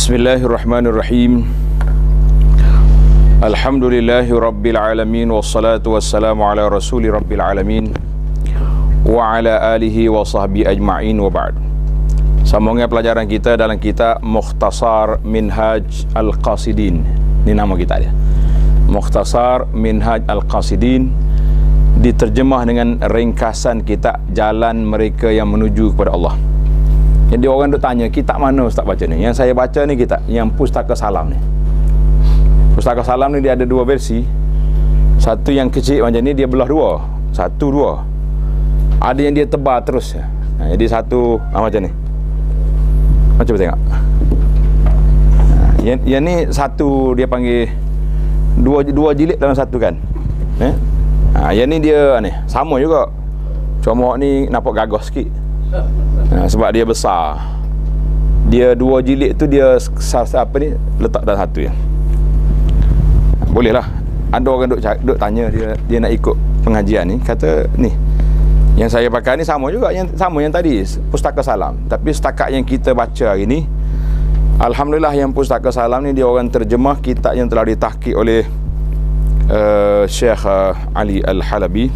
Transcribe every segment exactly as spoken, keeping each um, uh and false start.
Bismillahirrahmanirrahim. Alhamdulillahi rabbil alamin, wassalatu wassalamu ala rasuli rabbil alamin wa ala alihi wa sahbihi ajma'in, wa ba'd. Sambungnya pelajaran kita dalam kitab Mukhtasar Minhaj Al-Qasidin. Ini nama kita dia, Mukhtasar Minhaj Al-Qasidin, diterjemah dengan ringkasan kitab Jalan Mereka yang Menuju kepada Allah. Jadi orang duk tanya, kitab mana Ustaz baca ni? Yang saya baca ni kitab yang Pustaka Salam ni. Pustaka Salam ni dia ada dua versi. Satu yang kecil macam ni, dia belah dua. Satu dua. Ada yang dia tebal terus. Ha, jadi satu ha, macam ni. Macam tengok. Ha, yang, yang ni satu dia panggil dua dua jilid dalam satu kan. Eh? Ha, yang ni dia ni sama juga. Cuma ni nampak gagah sikit. Ha, sebab dia besar. Dia dua jilid tu dia apa ni letak dalam satu ya. Boleh lah. Ada orang duk, duk tanya dia dia nak ikut pengajian ni, kata ni yang saya pakai ni sama juga, yang sama yang tadi Pustaka Salam, tapi setakat yang kita baca hari ni, alhamdulillah, yang Pustaka Salam ni dia orang terjemah kitab yang telah ditahqiq oleh uh, Syekh uh, Ali Al-Halabi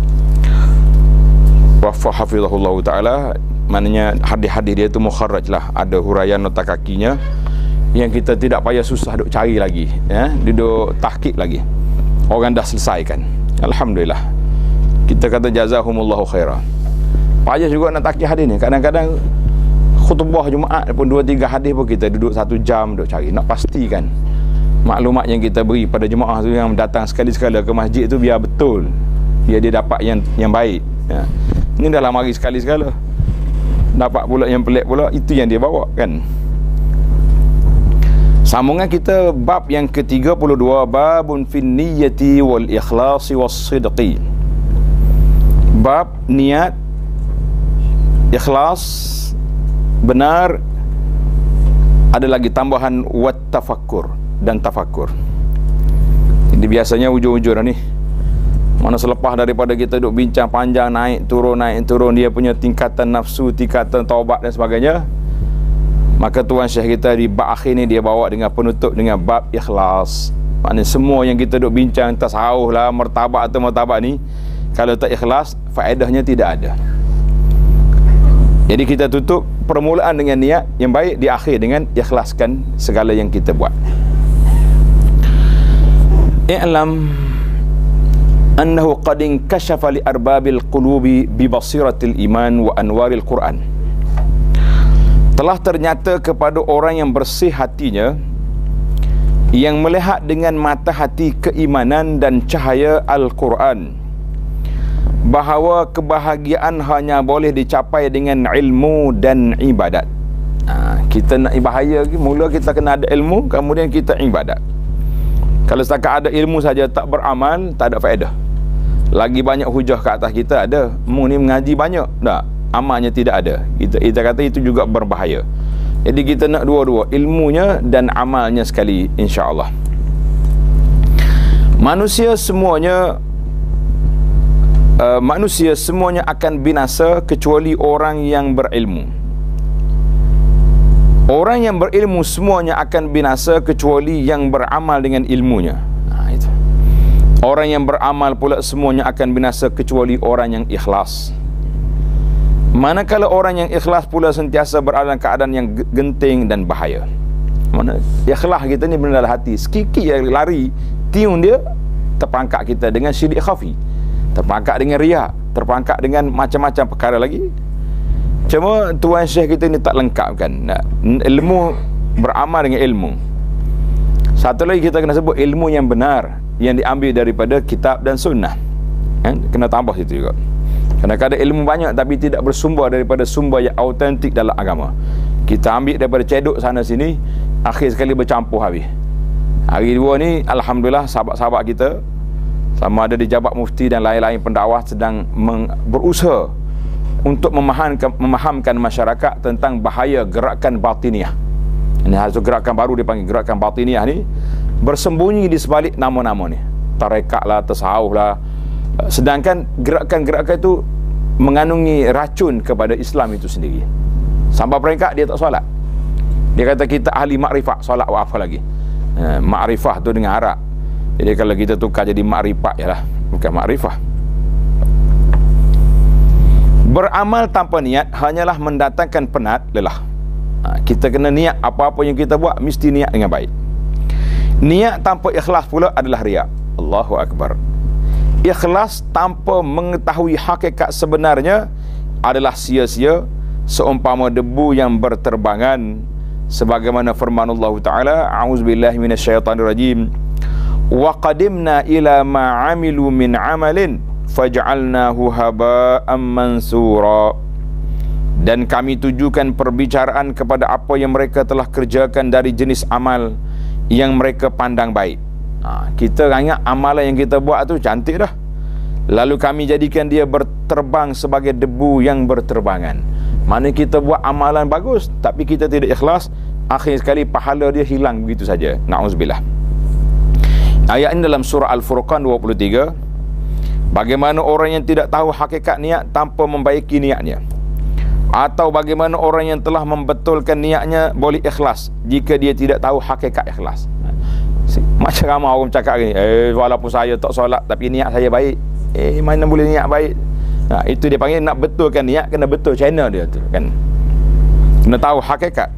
Wafa hafizahullah ta'ala. Maknanya hadis-hadis dia tu mukharraj lah, ada huraian nota kakinya yang kita tidak payah susah duk cari lagi ya, dia duk tahqiq lagi, orang dah selesaikan, alhamdulillah. Kita kata jazahumullahu khairah. Payah juga nak tahqiq hadis ni. Kadang-kadang khutbah Jumaat pun dua tiga hadis pun kita duduk satu jam duk cari, nak pastikan maklumat yang kita beri pada jemaah tu yang datang sekali-sekala ke masjid tu biar betul, biar dia dapat yang yang baik ya. Ini dah lama hari sekali-sekala dapat pula yang pelik pula, itu yang dia bawa kan. Sambungan kita bab yang ke tiga puluh dua, babun fin niyyati wal ikhlasi was sidqi. Bab niat, ikhlas, benar, ada lagi tambahan wat tafakkur dan tafakkur. Jadi biasanya ujung-ujung ni, mana selepas daripada kita duk bincang panjang, naik turun naik turun dia punya tingkatan nafsu, tingkatan taubat dan sebagainya, maka Tuan Syekh kita di bab akhir ni dia bawa dengan penutup dengan bab ikhlas. Maknanya semua yang kita duk bincang tasawuf lah, martabat atau martabat ni, kalau tak ikhlas, faedahnya tidak ada. Jadi kita tutup permulaan dengan niat yang baik, di akhir dengan ikhlaskan segala yang kita buat. I'lam annahu qad inkashafa li arbabil qulubi bi basiratil iman wa anwaril Quran. Telah ternyata kepada orang yang bersih hatinya, yang melihat dengan mata hati keimanan dan cahaya Al-Quran, bahawa kebahagiaan hanya boleh dicapai dengan ilmu dan ibadat. Ha, kita nak bahaya, mula kita kena ada ilmu, kemudian kita ibadat. Kalau setakat ada ilmu saja tak beramal, tak ada faedah. Lagi banyak hujah ke atas kita ada, mu ni mengaji banyak, tak, amalnya tidak ada. Kita, kita kata itu juga berbahaya. Jadi kita nak dua-dua, ilmunya dan amalnya sekali, insya-Allah. Manusia semuanya uh, manusia semuanya akan binasa kecuali orang yang berilmu. Orang yang berilmu semuanya akan binasa kecuali yang beramal dengan ilmunya. Nah, itu. Orang yang beramal pula semuanya akan binasa kecuali orang yang ikhlas. Manakala orang yang ikhlas pula sentiasa berada dalam keadaan yang genting dan bahaya. Mana ikhlas kita ni benar dalam hati, sikit yang lari tiun dia terperangkap kita dengan syirik khafi, terperangkap dengan riak, terperangkap dengan macam-macam perkara lagi. Cuma Tuan Syekh kita ni tak lengkap kan. Ilmu, beramal dengan ilmu. Satu lagi kita kena sebut ilmu yang benar, yang diambil daripada kitab dan sunnah kan? Kena tambah situ juga. Kadang-kadang ilmu banyak tapi tidak bersumber daripada sumber yang autentik dalam agama. Kita ambil daripada cedok sana sini, akhir sekali bercampur habis. Hari dua ni alhamdulillah sahabat-sahabat kita sama ada di Jabat Mufti dan lain-lain pendakwah sedang berusaha untuk memahamkan, memahamkan masyarakat tentang bahaya gerakan batiniah. Ini hasil gerakan baru dipanggil gerakan batiniah ni, bersembunyi di sebalik nama-nama ni, tarekat lah, tasawuf lah. Sedangkan gerakan-gerakan itu mengandungi racun kepada Islam itu sendiri. Sampai peringkat dia tak solat. Dia kata kita ahli makrifah, solat wa apa lagi. Ha, makrifah tu dengan harap. Jadi kalau kita tukar jadi makrifat yalah, bukan makrifah. Beramal tanpa niat hanyalah mendatangkan penat, lelah. Ha, kita kena niat apa-apa yang kita buat mesti niat dengan baik. Niat tanpa ikhlas pula adalah riak. Allahu Akbar. Ikhlas tanpa mengetahui hakikat sebenarnya adalah sia-sia, seumpama debu yang berterbangan, sebagaimana firman Allah Ta'ala, a'udzubillahi minasyaitanirrajim, wa qadimna ila ma 'amilu min 'amalin faj'alnahu haba'an mansura. Dan kami tujukan perbicaraan kepada apa yang mereka telah kerjakan dari jenis amal yang mereka pandang baik. Ha, kita ingat amalan yang kita buat tu cantik dah, lalu kami jadikan dia berterbang sebagai debu yang berterbangan. Mana kita buat amalan bagus tapi kita tidak ikhlas, akhir sekali pahala dia hilang begitu saja. Na'udzubillah. Ayat ini dalam surah Al-Furqan dua puluh tiga. Bagaimana orang yang tidak tahu hakikat niat tanpa membaiki niatnya, atau bagaimana orang yang telah membetulkan niatnya boleh ikhlas jika dia tidak tahu hakikat ikhlas. Macam ramai orang cakap ni, eh walaupun saya tak solat tapi niat saya baik. Eh mana boleh niat baik? Nah, itu dia panggil nak betulkan niat, kena betul channel dia tu kan. Kena tahu hakikat.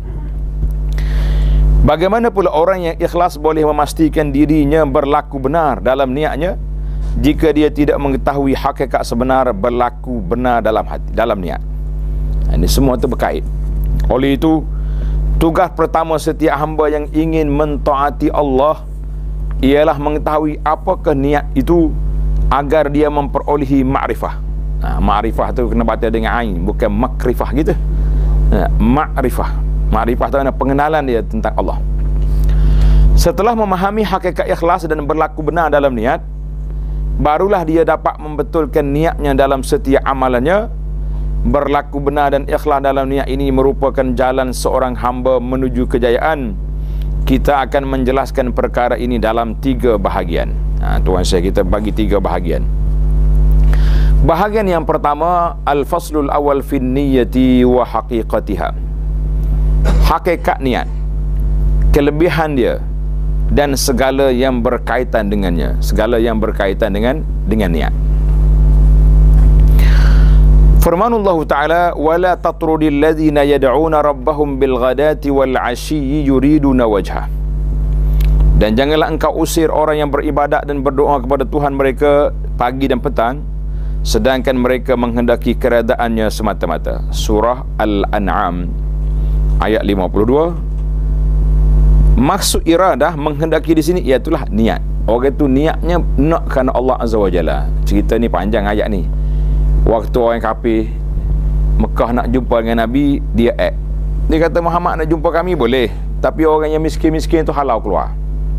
Bagaimana pula orang yang ikhlas boleh memastikan dirinya berlaku benar dalam niatnya jika dia tidak mengetahui hakikat sebenar berlaku benar dalam hati, dalam niat. Ini semua itu berkait. Oleh itu, tugas pertama setiap hamba yang ingin mentaati Allah ialah mengetahui apakah niat itu agar dia memperolehi ma'rifah. Ha, ma'rifah tu kena baca dengan ain, bukan makrifah gitu. Ha, ma'rifah. Ma'rifah tu adalah pengenalan dia tentang Allah. Setelah memahami hakikat ikhlas dan berlaku benar dalam niat, barulah dia dapat membetulkan niatnya dalam setiap amalannya. Berlaku benar dan ikhlas dalam niat ini merupakan jalan seorang hamba menuju kejayaan. Kita akan menjelaskan perkara ini dalam tiga bahagian. Ha, tuan saya, kita bagi tiga bahagian. Bahagian yang pertama, al-faslul awal fin niyyati wa haqiqatiha. Hakikat niat, kelebihan dia dan segala yang berkaitan dengannya, segala yang berkaitan dengan dengan niat. Firmanullah Ta'ala, wala tatrudil ladzina yad'una rabbahum bil ghadati wal 'ashyi yuriduna wajhah. Dan janganlah engkau usir orang yang beribadat dan berdoa kepada Tuhan mereka pagi dan petang, sedangkan mereka menghendaki keredaannya semata-mata. Surah Al-An'am ayat lima puluh dua. Maksud iradah menghendaki di sini iaitulah niat. Orang itu niatnya nak kerana Allah Azza wa Jalla. Cerita ni panjang ayat ni. Waktu orang kafir Mekah nak jumpa dengan Nabi, dia act. Dia kata Muhammad nak jumpa kami boleh, tapi orang yang miskin-miskin tu halau keluar.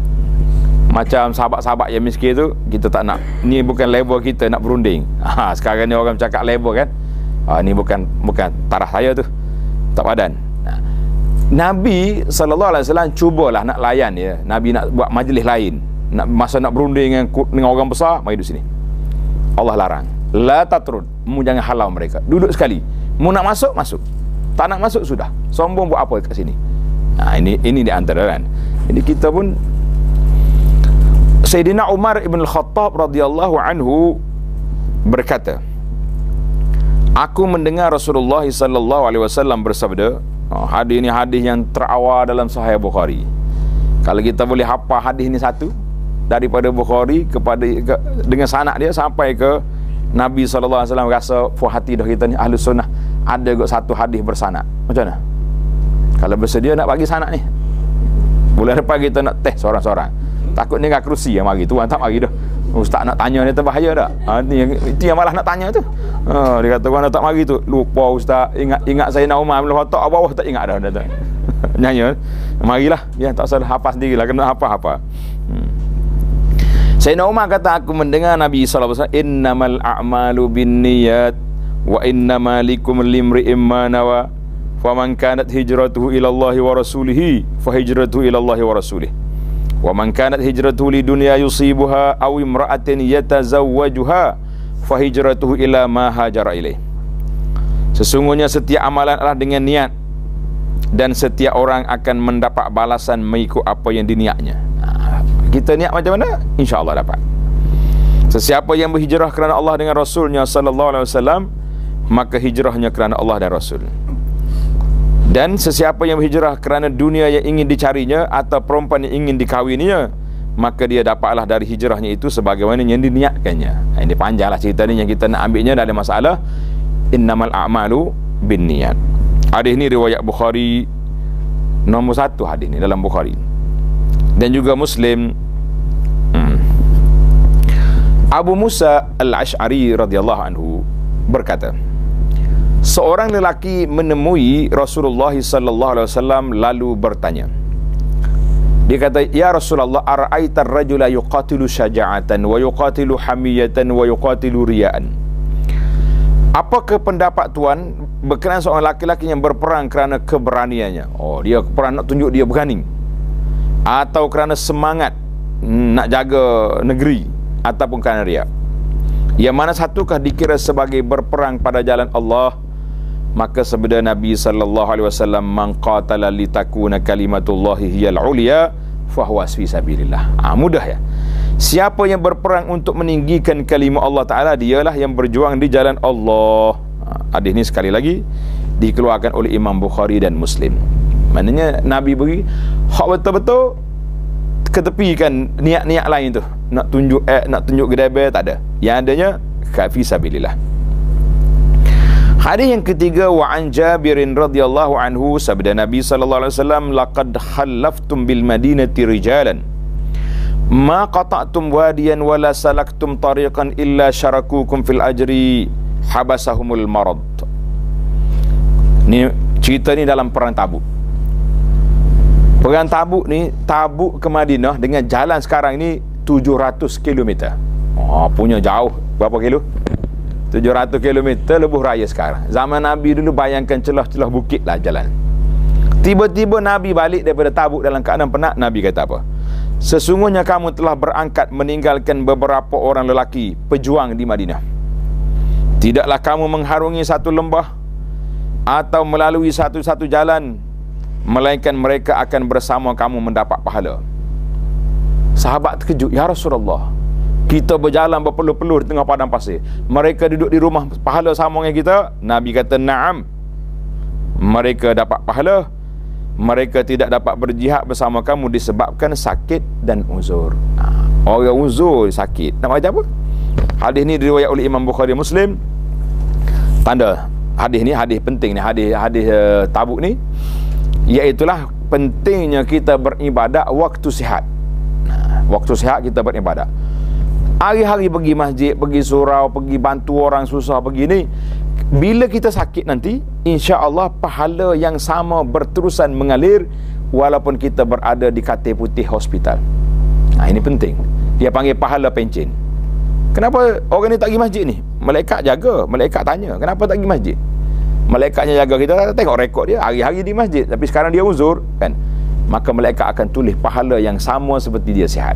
Macam sahabat-sahabat yang miskin tu kita tak nak. Ni bukan level kita nak berunding. Ha, sekarang ni orang cakap level kan. Ha, ni bukan bukan taraf saya tu. Tak padan. Ha. Nabi sallallahu alaihi wasallam cubalah nak layan dia. Nabi nak buat majlis lain. Nak masa nak berunding dengan, dengan orang besar, mari duduk sini. Allah larang. La tatrud, mu jangan halau mereka. Duduk sekali. Mu nak masuk, masuk. Tak nak masuk, sudah. Sombong buat apa kat sini? Nah, ini ini di antara kan. Jadi kita pun, Sayyidina Umar ibn al-Khattab radhiyallahu anhu berkata, aku mendengar Rasulullah sallallahu alaihi wasallam bersabda. Oh, hadis ini hadis yang terawal dalam Sahih Bukhari. Kalau kita boleh hafal hadis ini satu daripada Bukhari kepada ke, dengan sanad dia sampai ke Nabi sallallahu alaihi wasallam, rasa puas hati dah kita ni ahli sunnah ada kot satu hadis bersanad. Macam mana? Kalau bersedia nak bagi sanad ni, bulan depan kita nak test seorang-seorang. Takut ni dengan kerusi yang mari, tuan tak mari dah. Ustaz nak tanya ni terbahaya tak? Ha, ni yang, itu yang malah nak tanya tu. Ha, dia kata orang tak mari tu, lupa Ustaz, ingat ingat saya nak Umar bila hotak bawah tak ingat dah dah. Nyanyi. Marilah, dia tak salah hafal sendirilah, kena hafal-hafal. Hmm. Sayyidina Umar kata, aku mendengar Nabi sallallahu alaihi wasallam, innamal a'malu binniyat wa innama likum limri'im ma nawa faman kanat hijratuhu ila Allah wa rasulihi fa hijratuhu ila Allah wa rasulih wa man kanat hijratuhu lidunya yusibuha aw imra'atin yatazawwajuha fa hijratuhu ila ma hajara ilaih. Sesungguhnya setiap amalan adalah dengan niat. dan setiap orang akan mendapat balasan mengikut apa yang diniatnya. Ha, kita niat macam mana? InsyaAllah dapat. Sesiapa yang berhijrah kerana Allah dengan Rasulnya sallallahu alaihi wasallam, maka hijrahnya kerana Allah dan Rasul. Dan sesiapa yang berhijrah kerana dunia yang ingin dicarinya atau perempuan yang ingin dikawininya, maka dia dapatlah dari hijrahnya itu sebagaimana yang diniatkannya. Ini panjanglah cerita ni, yang kita nak ambilnya dalam masalah innamal a'malu binniyat. Hadis ni riwayat Bukhari, nombor satu hadis ni dalam Bukhari, dan juga Muslim. hmm. Abu Musa Al-Ash'ari radhiyallahu anhu berkata, seorang lelaki menemui Rasulullah sallallahu alaihi wasallam lalu bertanya. Dia kata, ya Rasulullah, ara'aita ar-rajula yuqatilu syaja'atan wa yuqatilu hamiyatan wa yuqatilu riya'an. Apakah pendapat tuan berkenaan seorang laki-laki yang berperang kerana keberaniannya? Oh, dia perang nak tunjuk dia berani, atau kerana semangat nak jaga negeri, ataupun kerana riak. Yang mana satukah dikira sebagai berperang pada jalan Allah? Maka sabda Nabi sallallahu alaihi wasallam, man qatala litakuna kalimatullahi hiyal ulya fahuwa fi sabilillah. Ah, mudah ya. Siapa yang berperang untuk meninggikan kalimah Allah Ta'ala, dialah yang berjuang di jalan Allah. Hadis ni sekali lagi dikeluarkan oleh Imam Bukhari dan Muslim. Maknanya Nabi beri hak betul-betul ketepikan niat-niat lain tu, nak tunjuk eh, nak tunjuk gedebe, tak ada. Yang adanya fi sabilillah. Hadis yang ketiga, wa an Jabirin radhiyallahu anhu, sabda Nabi sallallahu alaihi wasallam, laqad khallaftum bil madinati rijalan ma qata'tum wadiyan wala salaktum tariqan illa syarakukum fil ajri habasahumul marad. Ni cerita ni dalam perang Tabuk. Perang Tabuk ni, Tabuk ke Madinah dengan jalan sekarang ni tujuh ratus kilometer. Oh, punya jauh. Berapa kilo? tujuh ratus kilometer lebuh raya sekarang. Zaman Nabi dulu bayangkan celah-celah bukit lah jalan. Tiba-tiba Nabi balik daripada Tabuk dalam keadaan penat. Nabi kata apa? Sesungguhnya kamu telah berangkat meninggalkan beberapa orang lelaki pejuang di Madinah. Tidaklah kamu mengharungi satu lembah atau melalui satu-satu jalan, melainkan mereka akan bersama kamu mendapat pahala. Sahabat terkejut, ya Rasulullah, kita berjalan berpeluh-peluh di tengah padang pasir, mereka duduk di rumah, pahala sama dengan kita? Nabi kata, na'am, mereka dapat pahala. Mereka tidak dapat berjihad bersama kamu disebabkan sakit dan uzur. Orang uzur sakit, nak macam apa? Hadis ni diriwayat oleh Imam Bukhari Muslim. Tanda hadis ni, hadis penting ni, hadis hadis uh, Tabuk ni, iaitulah pentingnya kita beribadat waktu sihat. Nah, waktu sihat kita beribadat. Hari-hari pergi masjid, pergi surau, pergi bantu orang susah, pergi ni. Bila kita sakit nanti, insya-Allah pahala yang sama berterusan mengalir walaupun kita berada di katil putih hospital. Nah, ini penting. Dia panggil pahala pencen. Kenapa orang ni tak pergi masjid ni? Malaikat jaga, malaikat tanya, kenapa tak pergi masjid? Malaikatnya jaga kita, tengok rekod dia hari-hari di masjid, tapi sekarang dia uzur kan. Maka malaikat akan tulis pahala yang sama seperti dia sihat.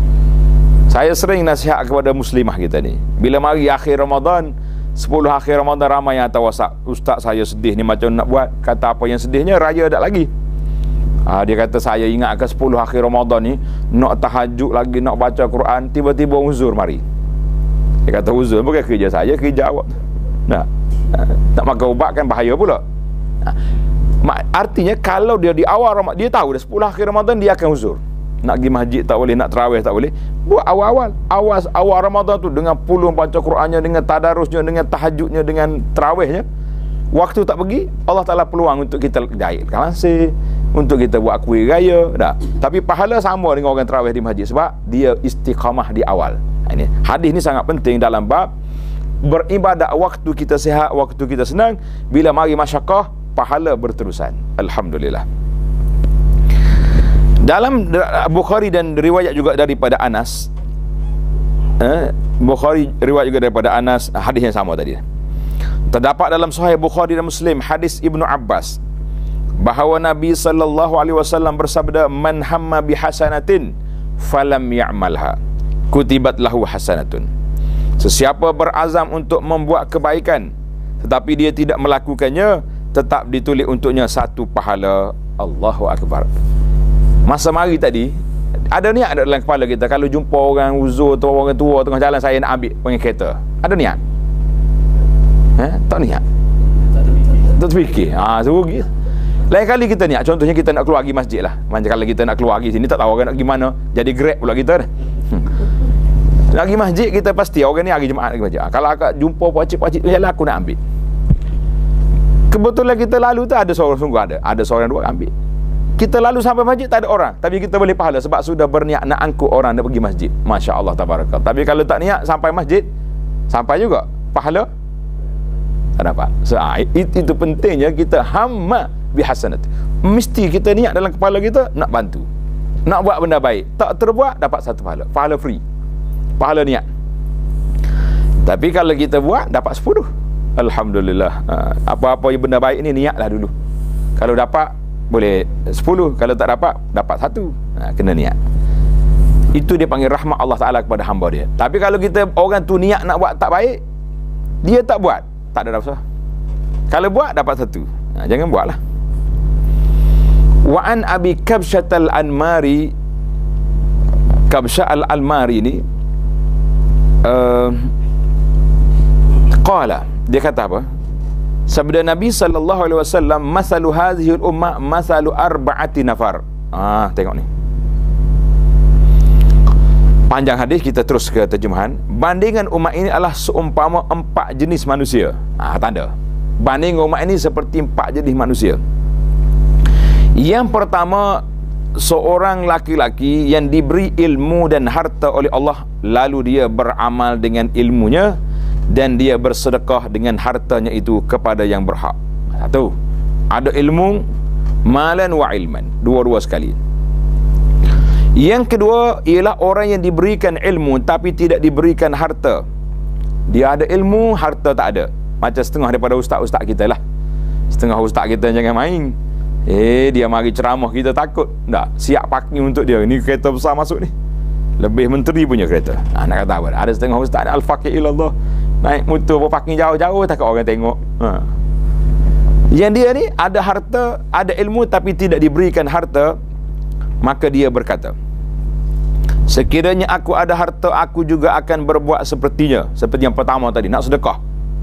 Saya sering nasihat kepada muslimah kita ni, bila mari akhir Ramadan, sepuluh akhir Ramadan, ramai yang hantar WhatsApp, ustaz saya sedih ni, macam nak buat. Kata apa yang sedihnya? Raya dak lagi. ha, Dia kata saya ingatkan sepuluh akhir Ramadan ni nak tahajud lagi, nak baca Quran, tiba-tiba uzur mari. Dia kata uzur bukan kerja saya, kerja awak. Nah, nak makan ubat kan bahaya pula. ha, Artinya kalau dia di awal Ramadan, dia tahu dah sepuluh akhir Ramadan dia akan uzur. Nak pergi masjid tak boleh, nak tarawih tak boleh. Buat awal-awal. Awal awal Ramadan tu dengan puluh baca Qurannya, dengan tadarusnya, dengan tahajudnya, dengan tarawihnya. Waktu tak pergi, Allah Ta'ala peluang untuk kita jahit kalansi, untuk kita buat kuih raya. Dah. Tapi pahala sama dengan orang tarawih di masjid sebab dia istiqamah di awal. Ini hadis ni sangat penting dalam bab beribadat waktu kita sihat, waktu kita senang. Bila mari masyakkah, pahala berterusan. Alhamdulillah. Dalam Bukhari dan riwayat juga daripada Anas, eh, Bukhari riwayat juga daripada Anas, hadis yang sama tadi. Terdapat dalam Sahih Bukhari dan Muslim hadis Ibnu Abbas bahawa Nabi sallallahu alaihi wasallam bersabda, man hamma bihasanatin falam ya'malha kutibat lahu hasanatun. Sesiapa berazam untuk membuat kebaikan tetapi dia tidak melakukannya, tetap ditulis untuknya satu pahala. Allahu Akbar. Masa mari tadi, ada niat ada dalam kepala kita, kalau jumpa orang uzur atau orang tua tengah jalan, saya nak ambil panggil kereta. Ada niat? Eh? Tak niat? Tak terfikir. Ha, suruh pergi. Lain kali kita niat, contohnya kita nak keluar pergi masjid lah. Macam kalau kita nak keluar pergi sini, tak tahu orang nak pergi mana, jadi grab pula kita dah. Hmm. Nak pergi masjid, kita pasti orang ni hari Jumaat nak pergi masjid. Ha, kalau akak jumpa pakcik-pakcik tu jalan, aku nak ambil. Kebetulan kita lalu tu ada seorang, sungguh ada. Ada seorang dua ambil. Kita lalu sampai masjid tak ada orang, tapi kita boleh pahala sebab sudah berniat nak angkut orang nak pergi masjid. Masya Allah tabarakal. Tapi kalau tak niat sampai masjid, sampai juga pahala tak dapat. So, ah, itu, itu pentingnya kita hamma bihasanat. Mesti kita niat dalam kepala kita nak bantu, nak buat benda baik. Tak terbuat dapat satu pahala, pahala free, pahala niat. Tapi kalau kita buat dapat sepuluh. Alhamdulillah. Ah, apa-apa yang benda baik ni niatlah dulu. Kalau dapat boleh sepuluh, kalau tak dapat dapat satu. Ha, kena niat. Itu dia panggil rahmat Allah Ta'ala kepada hamba dia. Tapi kalau kita orang tu niat nak buat tak baik, dia tak buat, tak ada dosa. Kalau buat dapat satu. Ha, jangan buatlah. Wa an Abi Kabsyah al-Anmari, Kabsyah al-Anmari ni uh, qala, dia kata apa? Sabda Nabi sallallahu alaihi wasallam, masalu hadhihi al-ummah masalu arba'ati nafar. Ah, tengok ni. Panjang hadis, kita terus ke terjemahan. Bandingan umat ini adalah seumpama empat jenis manusia. Ah, tanda. Banding umat ini seperti empat jenis manusia. Yang pertama, seorang laki-laki yang diberi ilmu dan harta oleh Allah, lalu dia beramal dengan ilmunya dan dia bersedekah dengan hartanya itu kepada yang berhak. Satu, ada ilmu, malan wa ilman, dua-dua sekali. Yang kedua ialah orang yang diberikan ilmu tapi tidak diberikan harta. Dia ada ilmu, harta tak ada. Macam setengah daripada ustaz-ustaz kita lah. Setengah ustaz kita jangan main. Eh, dia mari ceramah kita takut. Tak, siap parking untuk dia. Ni kereta besar masuk ni, lebih menteri punya kereta. Ha, nak kata apa? Ada setengah ustaz al-faqih ilallah, naik motor pun parking jauh-jauh, takut orang tengok. Ha. Yang dia ni ada harta, ada ilmu tapi tidak diberikan harta, maka dia berkata, sekiranya aku ada harta, aku juga akan berbuat sepertinya. Seperti yang pertama tadi, nak sedekah.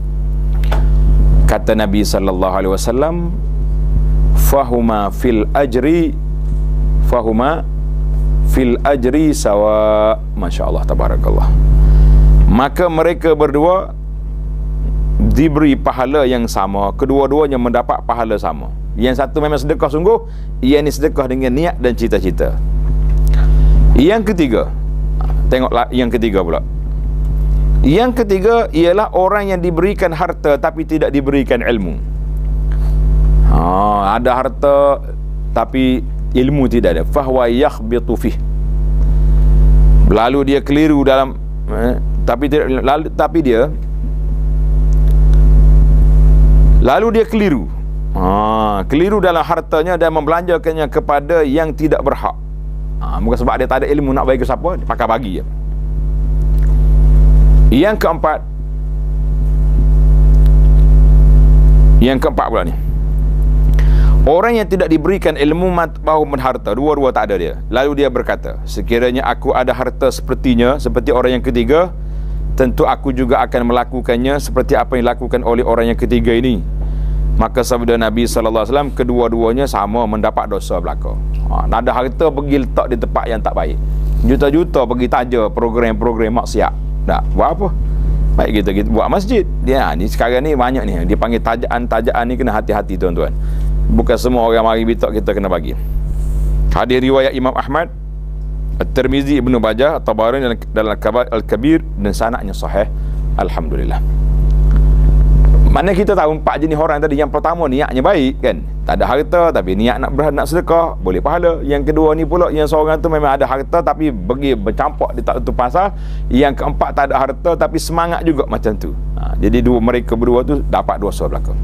Kata Nabi sallallahu alaihi wasallam, fahuma fil ajri fahuma fil ajri sawa. Masya Allah tabarakallah. Maka mereka berdua diberi pahala yang sama, kedua-duanya mendapat pahala sama. Yang satu memang sedekah sungguh, yang ini sedekah dengan niat dan cita-cita. Yang ketiga, tengoklah yang ketiga pula. Yang ketiga ialah orang yang diberikan harta tapi tidak diberikan ilmu. Ha, ada harta tapi ilmu tidak ada. Fahwa yakhbitu fih. Lalu dia keliru dalam eh, tapi tidak, lalu, tapi dia lalu dia keliru. Ha, keliru dalam hartanya dan membelanjakannya kepada yang tidak berhak. Ha, bukan sebab dia tak ada ilmu nak bagi ke siapa, dia pakai bagi je. Yang keempat, yang keempat pula ni, orang yang tidak diberikan ilmu maupun harta, dua-dua tak ada dia. Lalu dia berkata, sekiranya aku ada harta sepertinya, seperti orang yang ketiga, tentu aku juga akan melakukannya seperti apa yang dilakukan oleh orang yang ketiga ini. Maka sabda Nabi sallallahu alaihi wasallam, kedua-duanya sama mendapat dosa belaka. Ha, ada harta pergi letak di tempat yang tak baik, juta-juta pergi taja program-program maksiat. Tak, buat apa? Baik kita, kita buat masjid. Dia ni sekarang ni banyak ni, dia panggil tajaan-tajaan ni, kena hati-hati tuan-tuan. Bukan semua orang mari bitak kita kena bagi. Hadis riwayat Imam Ahmad, At-Tirmizi, Ibnu Majah, At-Tabarani dalam Al-Kabir dan sanadnya sahih. Alhamdulillah. Mana kita tahu empat jenis orang tadi. Yang pertama niatnya baik kan, tak ada harta tapi niat nak berhad, nak sedekah, boleh pahala. Yang kedua ni pula, yang seorang tu memang ada harta tapi pergi bercampak di tak tu pasal. Yang keempat tak ada harta tapi semangat juga macam tu. Ha, jadi dua mereka berdua tu dapat dosa belaka.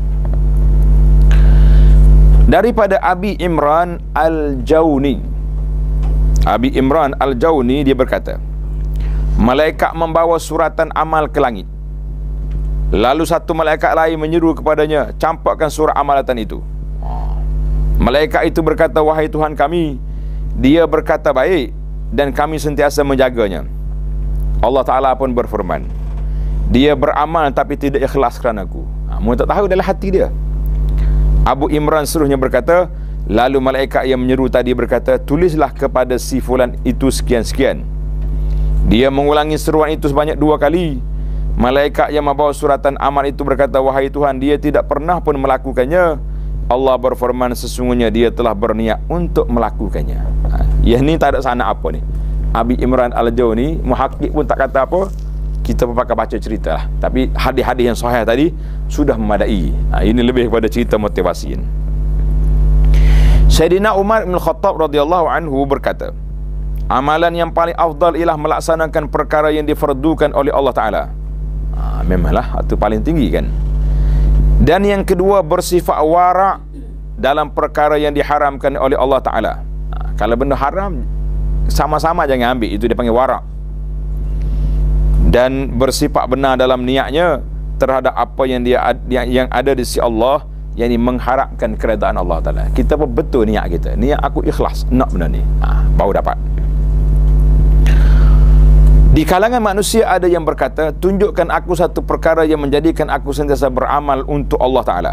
Daripada Abi Imran Al-Jawni, Abi Imran Al-Jawni dia berkata, malaikat membawa suratan amal ke langit. Lalu satu malaikat lain menyeru kepadanya, campakkan surah amalatan itu. Malaikat itu berkata, wahai Tuhan kami, dia berkata baik dan kami sentiasa menjaganya. Allah Ta'ala pun berfirman, dia beramal tapi tidak ikhlas kerana aku. Ha, mereka tak tahu dalam hati dia. Abu Imran seterusnya berkata, lalu malaikat yang menyeru tadi berkata, tulislah kepada si fulan itu sekian-sekian. Dia mengulangi seruan itu sebanyak dua kali. Malaikat yang membawa suratan amal itu berkata, wahai Tuhan, dia tidak pernah pun melakukannya. Allah berfirman, sesungguhnya dia telah berniat untuk melakukannya. Ha, yang ni tak ada sana apa ni. Abi Imran Al-Jawni, muhakkik pun tak kata apa. Kita pun pakai baca cerita lah. Tapi hadis-hadis yang sahih tadi sudah memadai. Ha, ini lebih kepada cerita motivasi. Sayyidina Umar bin Khattab radhiyallahu anhu berkata, amalan yang paling afdal ialah melaksanakan perkara yang difardukan oleh Allah Ta'ala. Ha, memanglah itu paling tinggi kan. Dan yang kedua, bersifat wara' dalam perkara yang diharamkan oleh Allah Ta'ala. Ha, kalau benda haram, sama-sama jangan ambil. Itu dia panggil wara'. Dan bersifat benar dalam niatnya terhadap apa yang dia yang, yang ada di sisi Allah, yang ini mengharapkan keredaan Allah Ta'ala. Kita pun betul niat kita. Niat aku ikhlas nak benda ni. Ha, baru dapat. Di kalangan manusia ada yang berkata, tunjukkan aku satu perkara yang menjadikan aku sentiasa beramal untuk Allah Ta'ala.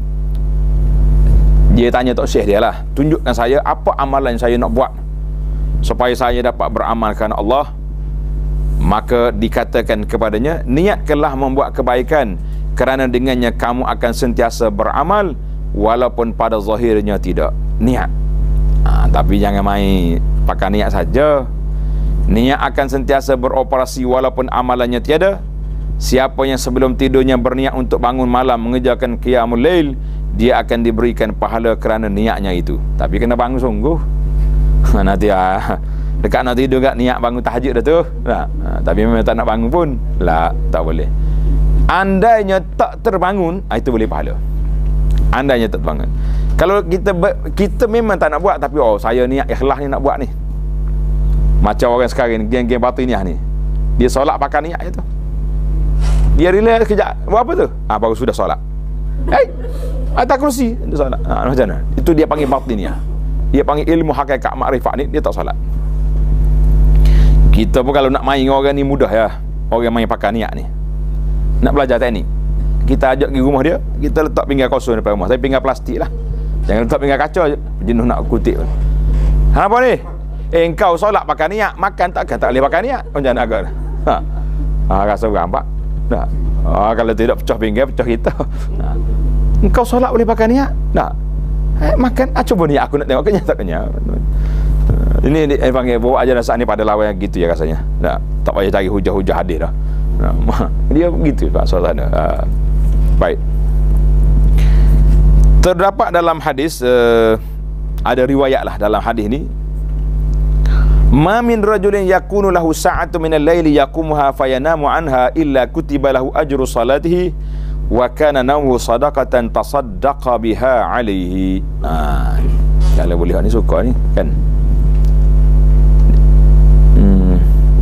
Dia tanya Tok Syekh dia lah, tunjukkan saya apa amalan yang saya nak buat supaya saya dapat beramalkan Allah. Maka dikatakan kepadanya, niatkanlah membuat kebaikan, kerana dengannya kamu akan sentiasa beramal walaupun pada zahirnya tidak. Niat. Ha, tapi jangan main pakai niat saja. Niat akan sentiasa beroperasi walaupun amalannya tiada. Siapa yang sebelum tidurnya berniat untuk bangun malam mengerjakan qiyamul lail, dia akan diberikan pahala kerana niatnya itu. Tapi kena bangun sungguh. Nanti ah, dekat nak tidur kat niat bangun tahajud dah tu. Nah, tapi memang tak nak bangun pun, lah tak boleh. Andainya tak terbangun, itu boleh pahala. Andainya tak terbangun. Kalau kita kita memang tak nak buat, tapi oh saya niat ikhlas ni nak buat ni. Macam orang sekarang ni, geng-geng batiniah ni, dia solat pakai niat je tu. Dia relax kejap, buat apa tu? Ah, baru sudah solat. Hei, atas kerusi dia solat. Ah, macam mana? Itu dia panggil batiniah. Dia panggil ilmu hakikat makrifat ni, dia tak solat. Kita pun kalau nak main orang ni mudah ya. Orang main pakai niat ni, nak belajar teknik, kita ajak pergi rumah dia, kita letak pinggan kosong depan rumah. Tapi pinggan plastik lah, jangan letak pinggan kaca, jenuh nak kutip. Kenapa ni? Eh, engkau solat pakai niat, makan takkan tak boleh pakai niat. Macam mana agak? Ha. Ha, rasa gampak. Nah. Ha, kalau tidak pecah pinggan, pecah kita. Ha. Engkau solat boleh pakai niat? Nah. Eh, makan, ah, cuba niat aku nak tengok kenyang tak kenyang. Ini dia panggil bawa aja nasihat ni pada lawan yang gitu ya rasanya. Nah, tak payah cari hujah-hujah hadis dah. Nah, dia begitu Pak suasana. Ha. Baik. Terdapat dalam hadis uh, ada riwayat lah dalam hadis ni, ma min rajulin yakunu lahu sa'atu minal laili yaqumuha fayanamu anha illa kutiba lahu ajru salatihi wa kana nawmu sadaqatan tasaddaqa biha alaihi. Ah, kalau boleh ni suka ni kan. Hmm.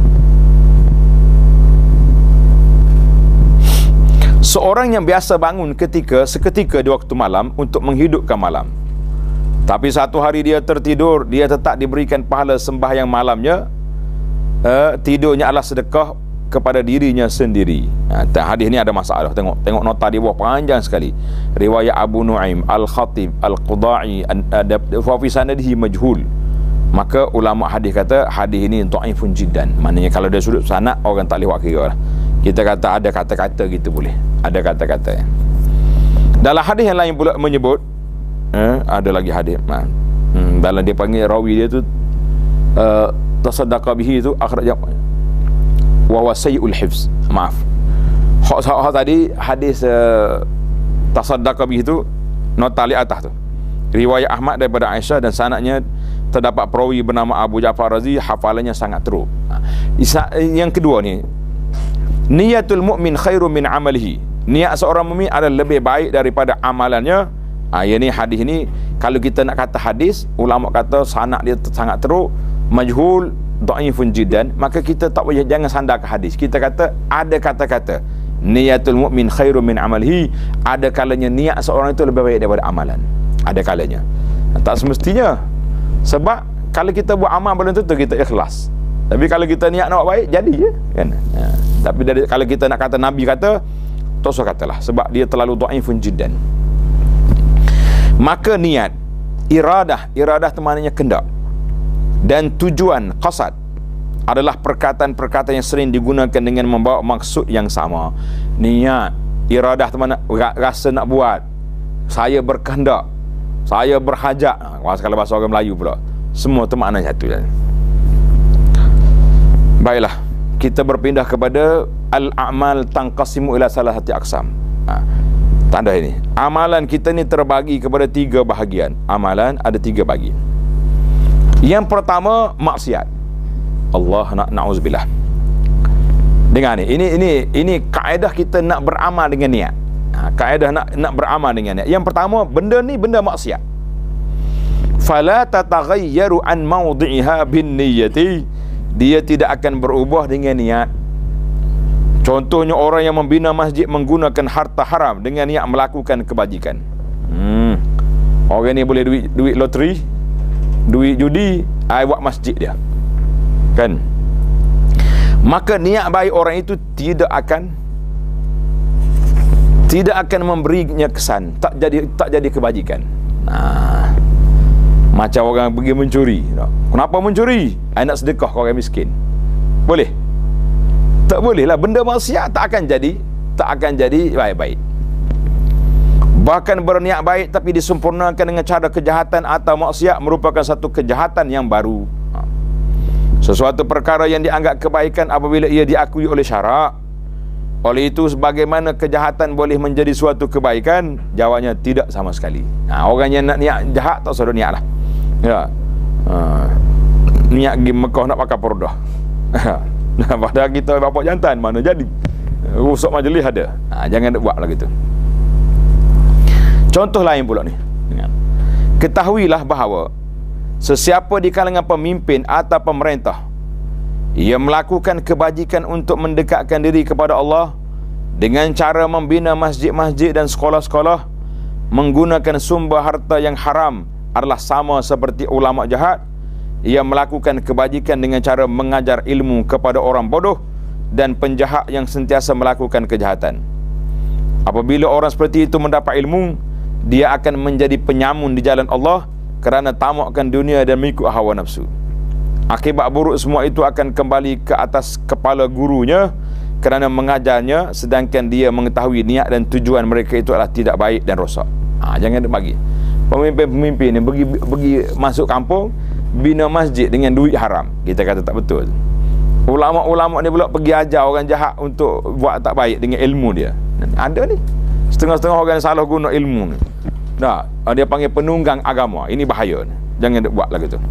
Seorang yang biasa bangun ketika seketika di waktu malam untuk menghidupkan malam, tapi satu hari dia tertidur, dia tetap diberikan pahala sembahyang malamnya. Uh, tidurnya adalah sedekah kepada dirinya sendiri. Ha, hadis ni ada masalah. Tengok tengok nota di bawah panjang sekali. Riwayat Abu Nuaim, Al-Khatib, Al-Qudai, wa fi sanadihi majhul. Maka ulama hadis kata hadis ini dhaifun jiddan. Maknanya kalau dia sudut sanad orang tak boleh buat kira lah. Kita kata ada kata-kata gitu boleh. Ada kata-kata. Dalam hadis yang lain pula menyebut, Eh, ada lagi hadis. Ha. Hmm, dalam dia panggil rawi dia tu uh, tasaddaqa bihi tu akhraj wa huwa sayyul hifz. Maaf. Hak hak tadi hadis uh, tasaddaqa bihi tu nota li atas tu. Riwayat Ahmad daripada Aisyah dan sanadnya terdapat perawi bernama Abu Ja'far Razi, hafalannya sangat teruk. Ha. Yang kedua ni, niyatul mu'min khairum min amalihi. Niat seorang mukmin adalah lebih baik daripada amalannya. Ha, yang ni hadis ni kalau kita nak kata hadis, ulama kata sanad dia sangat teruk, majhul, dhaifun jiddan, maka kita tak boleh jangan sandar ke hadis. Kita kata ada kata-kata niyatul mukmin khairum min amalihi. Ada kalanya niat seorang itu lebih baik daripada amalan. Ada kalanya. Tak semestinya. Sebab kalau kita buat amal belum tentu kita ikhlas. Tapi kalau kita niat nak buat baik, jadi je kan. Ha. Tapi dari, kalau kita nak kata Nabi kata, tak usah katalah, sebab dia terlalu dhaifun jiddan. Maka niat, iradah, iradah itu maknanya kendak, dan tujuan, qasad, adalah perkataan-perkataan yang sering digunakan dengan membawa maksud yang sama. Niat, iradah itu mana? Rasa nak buat, saya berkehendak, saya berhajat. Ha, kalau bahasa orang Melayu pula, semua itu makna satu je. Baiklah, kita berpindah kepada al-a'mal tanqasimu ila salahati aqsam. Ha, tanda ini. Amalan kita ni terbagi kepada tiga bahagian. Amalan ada tiga bagi. Yang pertama, maksiat. Allah nak na'uzubillah. Dengar ni, ini ini ini kaedah kita nak beramal dengan niat. Ha, kaedah nak nak beramal dengan niat. Yang pertama, benda ni benda maksiat. Fala tataghayyaru an mawdi'iha bin niyyati. Dia tidak akan berubah dengan niat. Contohnya orang yang membina masjid menggunakan harta haram dengan niat melakukan kebajikan. Hmm. Orang ni boleh duit duit loteri, duit judi, ai buat masjid dia. Kan? Maka niat baik orang itu tidak akan tidak akan memberinya kesan, tak jadi tak jadi kebajikan. Nah, macam orang pergi mencuri. Kenapa mencuri? I nak sedekah ke orang miskin. Boleh? Tak boleh lah. Benda maksiat tak akan jadi, tak akan jadi baik-baik. Bahkan berniat baik tapi disempurnakan dengan cara kejahatan atau maksiat merupakan satu kejahatan yang baru. Sesuatu perkara yang dianggap kebaikan apabila ia diakui oleh syarak. Oleh itu, sebagaimana kejahatan boleh menjadi suatu kebaikan? Jawabnya tidak sama sekali. Nah, orang yang nak niat jahat tak usah niat lah. Ya. Ha. Niat pergi Mekah nak pakai pordah. Nah, padahal kita bapak jantan mana jadi. Rusak majlis ada. Ha, jangan buat lah gitu. Contoh lain pula ni. Ketahuilah bahawa sesiapa di kalangan pemimpin atau pemerintah ia melakukan kebajikan untuk mendekatkan diri kepada Allah dengan cara membina masjid-masjid dan sekolah-sekolah, menggunakan sumber harta yang haram, adalah sama seperti ulama jahat. Ia melakukan kebajikan dengan cara mengajar ilmu kepada orang bodoh dan penjahat yang sentiasa melakukan kejahatan. Apabila orang seperti itu mendapat ilmu, dia akan menjadi penyamun di jalan Allah kerana tamakkan dunia dan mengikut hawa nafsu. Akibat buruk semua itu akan kembali ke atas kepala gurunya kerana mengajarnya, sedangkan dia mengetahui niat dan tujuan mereka itu adalah tidak baik dan rosak. Ha, jangan bagi pemimpin-pemimpin ni pergi, pergi masuk kampung bina masjid dengan duit haram. Kita kata tak betul. Ulama-ulama ni pula pergi ajar orang jahat untuk buat tak baik dengan ilmu dia. Ada ni setengah-setengah orang salah guna ilmu ni. Nah, dia panggil penunggang agama. Ini bahaya ni. Jangan buat lah gitu.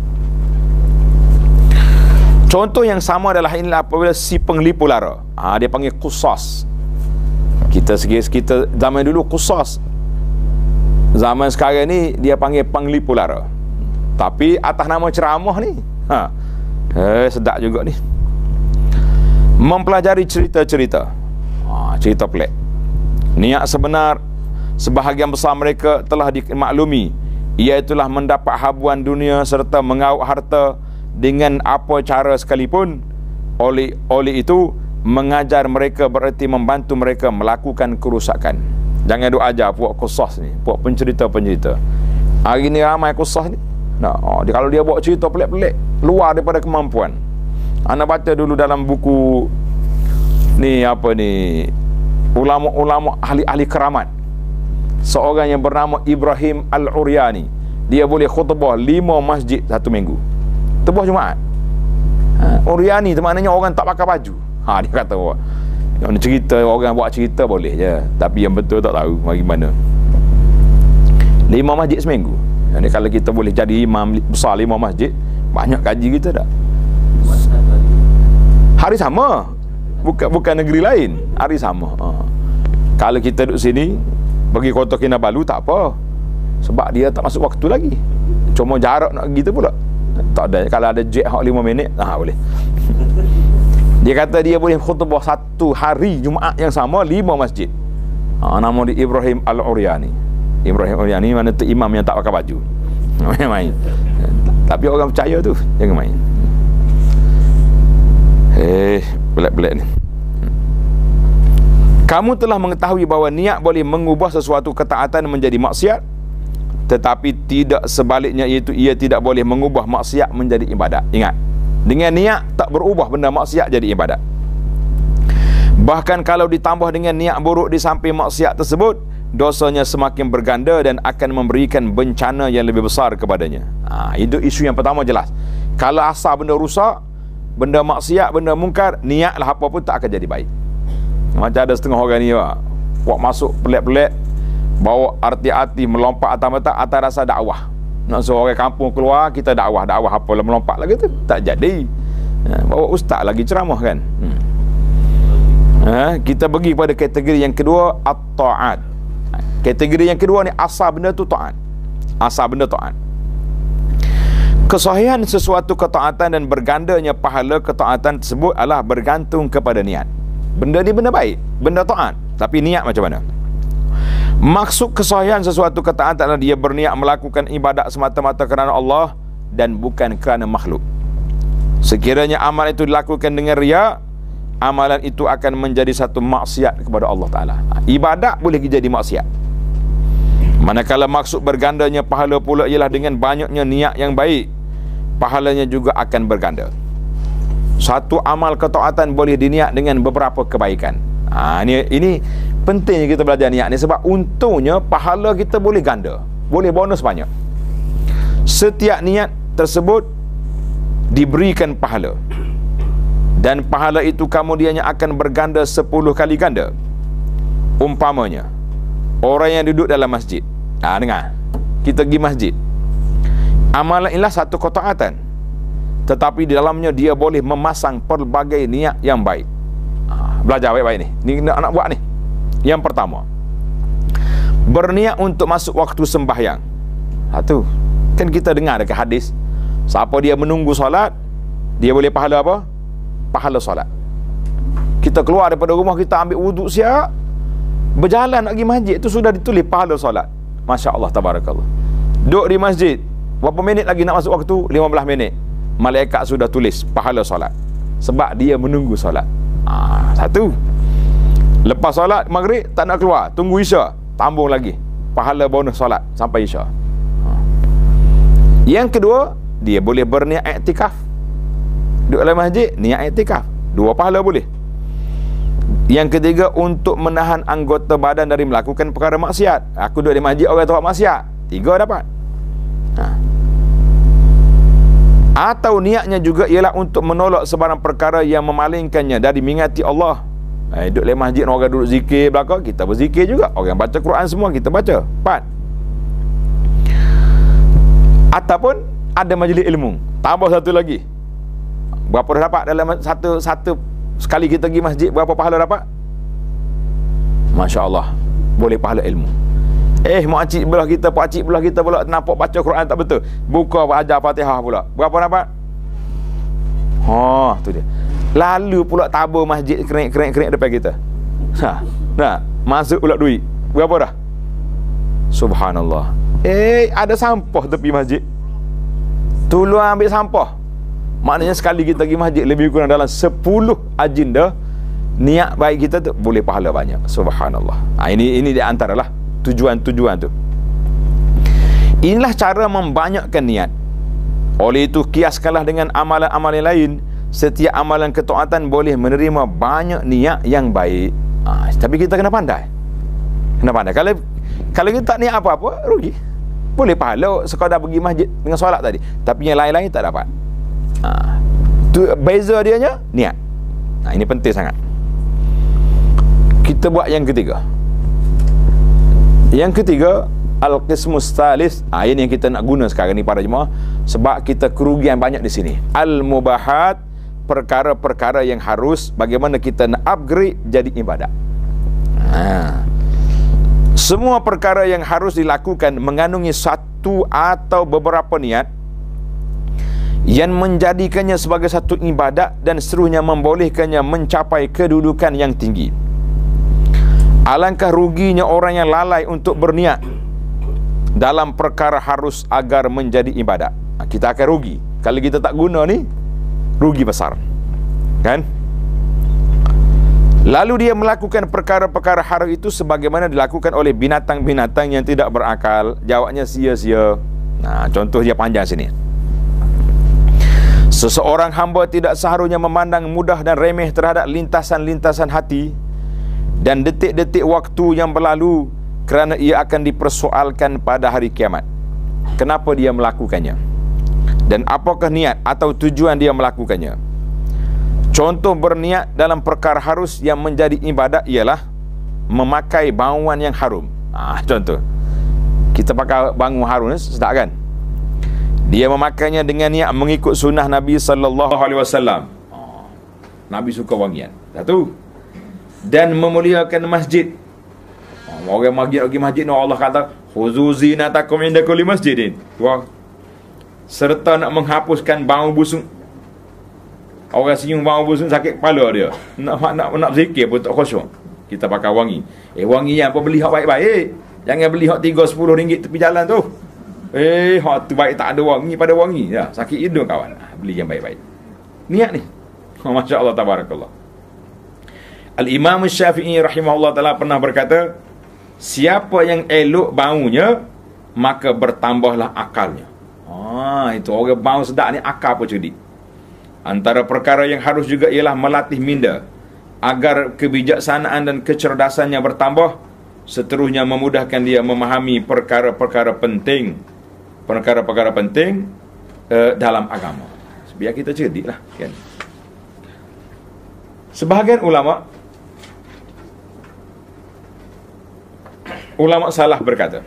Contoh yang sama adalah inilah apabila si penglipu lara. Ha, dia panggil qusas. Kita segi kita zaman dulu qusas. Zaman sekarang ni dia panggil penglipu lara. Tapi atas nama ceramah ni. Ha. Eh, sedap juga ni. Mempelajari cerita-cerita. Ha, cerita pelik. Niat sebenar sebahagian besar mereka telah dimaklumi, iaitulah mendapat habuan dunia serta mengauk harta dengan apa cara sekalipun. Oleh oleh itu mengajar mereka bererti membantu mereka melakukan kerusakan. Jangan duk ajar puak qusas ni, puak pencerita-pencerita. Hari ni ramai qusas ni. Nah, oh, dia, kalau dia buat cerita pelik-pelik luar daripada kemampuan. Ana baca dulu dalam buku ni apa ni, ulama-ulama ahli-ahli keramat. Seorang yang bernama Ibrahim Al-Uryani, dia boleh khutbah lima masjid satu minggu. Khutbah Jumaat. Ha, Uryani tu maknanya orang tak pakai baju. Ha, dia kata oh, yang cerita orang buat cerita boleh je, tapi yang betul tak tahu bagaimana. Lima masjid seminggu. Jadi kalau kita boleh jadi imam besar lima masjid, banyak gaji kita dah. Hari sama. Bukan bukan negeri lain, hari sama. Ha. Kalau kita duduk sini pergi Kota Kinabalu tak apa, sebab dia tak masuk waktu lagi. Cuma jarak nak pergi tu pula tak ada. Kalau ada jet hak lima minit, ah boleh. Dia kata dia boleh khutbah satu hari Jumaat yang sama lima masjid. Ha, nama dia Ibrahim Al-Uryani. Ibrahim Al-Uryani mana tu imam yang tak pakai baju. Main-main. Tapi orang percaya tu, jangan main. Eh, pelik-pelik ni. Kamu telah mengetahui bahawa niat boleh mengubah sesuatu ketaatan menjadi maksiat, tetapi tidak sebaliknya, iaitu ia tidak boleh mengubah maksiat menjadi ibadat. Ingat, dengan niat tak berubah benda maksiat jadi ibadat. Bahkan kalau ditambah dengan niat buruk di samping maksiat tersebut, dosanya semakin berganda dan akan memberikan bencana yang lebih besar kepadanya. Ha, itu isu yang pertama jelas. Kalau asal benda rusak, benda maksiat, benda mungkar, niatlah apa pun tak akan jadi baik. Macam ada setengah orang ni, buat masuk pelik-pelik, bawa arti-arti melompat atas mata atas rasa dakwah. Nak suruh orang kampung keluar, kita dakwah, dakwah apa lah melompat lagi tu, tak jadi. Ha, bawa ustaz lagi ceramah kan. Hmm. Ha, kita pergi pada kategori yang kedua, at-ta'at. Kategori yang kedua ni asal benda tu ta'at. Asal benda ta'at. Kesahihan sesuatu ketaatan dan bergandanya pahala ketaatan tersebut adalah bergantung kepada niat. Benda ni benda baik, benda ta'at, tapi niat macam mana? Maksud kesahihan sesuatu ketaatan adalah dia berniat melakukan ibadat semata-mata kerana Allah dan bukan kerana makhluk. Sekiranya amal itu dilakukan dengan riya, amalan itu akan menjadi satu maksiat kepada Allah Ta'ala. Ibadat boleh jadi maksiat. Manakala maksud bergandanya pahala pula ialah dengan banyaknya niat yang baik, pahalanya juga akan berganda. Satu amal ketaatan boleh diniat dengan beberapa kebaikan. Ha, ini, ini pentingnya kita belajar niat ni, sebab untungnya pahala kita boleh ganda, boleh bonus banyak. Setiap niat tersebut diberikan pahala, dan pahala itu kemudiannya akan berganda sepuluh kali ganda. Umpamanya orang yang duduk dalam masjid, ha, dengar, kita pergi masjid, amalan inilah satu ketaatan, tetapi di dalamnya dia boleh memasang pelbagai niat yang baik. Ha, belajar baik-baik ni. Ni nak, nak buat ni. Yang pertama, berniat untuk masuk waktu sembahyang. Satu, kan kita dengar dekat hadis, siapa dia menunggu solat, dia boleh pahala apa? Pahala solat. Kita keluar daripada rumah, kita ambil wuduk siap, berjalan nak pergi masjid, tu sudah ditulis pahala solat. Masya Allah, tabarakallah. Duduk di masjid, berapa minit lagi nak masuk waktu? lima belas minit. Malaikat sudah tulis pahala solat, sebab dia menunggu solat. Ha, satu. Lepas solat maghrib tak nak keluar, tunggu isya, tambung lagi pahala bonus solat sampai isya. Ha. Yang kedua, dia boleh berniat iktikaf. Duduk dalam masjid, niat iktikaf, dua pahala boleh. Yang ketiga, untuk menahan anggota badan dari melakukan perkara maksiat. Aku duduk di masjid, orang tu buat maksiat, tiga dapat. Ha. Atau niatnya juga ialah untuk menolak sebarang perkara yang memalingkannya dari mengingati Allah. Eh, duduk di masjid, orang duduk zikir belakang, kita berzikir juga. Orang baca Quran semua, kita baca. Empat. Ataupun ada majlis ilmu, tambah satu lagi. Berapa dah dapat dalam satu satu sekali kita pergi masjid, berapa pahala dapat? Masya Allah, boleh pahala ilmu. Eh, makcik belah kita, pakcik belah kita pula nampak baca Quran tak betul, buka ajar Fatihah pula, berapa dapat? Oh, tu dia. Lalu pula tabur masjid kerik-kerik depan kita. Ha, nah, masuk pula duit. Berapa dah? Subhanallah. Eh, ada sampah tepi masjid. Tolong ambil sampah. Maknanya sekali kita pergi masjid, lebih kurang dalam sepuluh agenda niat baik kita tu boleh pahala banyak. Subhanallah. Ha, ini ini di antaralah tujuan-tujuan tu. Inilah cara membanyakkan niat. Oleh itu, kiaskanlah dengan amalan-amalan lain. Setiap amalan ketaatan boleh menerima banyak niat yang baik. Ha, tapi kita kena pandai. Kena pandai. Kalau kalau kita tak niat apa-apa, rugi. Boleh pahala sekadar pergi masjid dengan solat tadi, tapi yang lain-lain tak dapat. Ha, tu beza dianya niat. Ha, ini penting sangat. Kita buat yang ketiga. Yang ketiga, al-qismus tsalis. Ha, ini yang kita nak guna sekarang ni para jemaah, sebab kita kerugian banyak di sini. Al-mubahat, perkara-perkara yang harus, bagaimana kita nak upgrade jadi ibadat. Ha. Semua perkara yang harus dilakukan mengandungi satu atau beberapa niat yang menjadikannya sebagai satu ibadat dan seterusnya membolehkannya mencapai kedudukan yang tinggi. Alangkah ruginya orang yang lalai untuk berniat dalam perkara harus agar menjadi ibadat. Kita akan rugi kalau kita tak guna ni, rugi besar, kan? Lalu dia melakukan perkara-perkara harus itu sebagaimana dilakukan oleh binatang-binatang yang tidak berakal. Jawabnya sia-sia. Nah, contoh dia panjang sini. Seseorang hamba tidak seharusnya memandang mudah dan remeh terhadap lintasan-lintasan hati dan detik-detik waktu yang berlalu, kerana ia akan dipersoalkan pada hari kiamat. Kenapa dia melakukannya? Dan apakah niat atau tujuan dia melakukannya? Contoh berniat dalam perkara harus yang menjadi ibadat ialah memakai bauan yang harum. Ah, contoh. Kita pakai bau harum, sedap kan? Dia memakainya dengan niat mengikut sunnah Nabi sallallahu alaihi wasallam. Nabi suka wangian. Satu. Dan memuliakan masjid. Orang masjid pergi masjid, Allah kata, "Khuzu zinatakum inda kulli masjidin." Wah. Serta nak menghapuskan bau busuk. Orang senyum bau busuk sakit kepala dia. Nak nak nak zikir pun tak khusyuk. Kita pakai wangi. Eh, wangi yang apa beli hak baik-baik. Jangan beli hak tiga sepuluh ringgit tepi jalan tu. Eh, hak tu baik tak ada wangi pada wangi. Ya, sakit hidung kawan. Beli yang baik-baik. Niat ni. Oh, Masya Allah, tabarakallah. Al-Imam Syafi'i rahimahullah ta'ala pernah berkata, siapa yang elok baunya, maka bertambahlah akalnya. Ah, itu orang bau sedap ni akal apa cerdik. Antara perkara yang harus juga ialah melatih minda agar kebijaksanaan dan kecerdasannya bertambah, seterusnya memudahkan dia memahami perkara-perkara penting perkara-perkara penting uh, dalam agama. Biar kita cerdik lah, kan? Sebahagian ulama ulama salah berkata,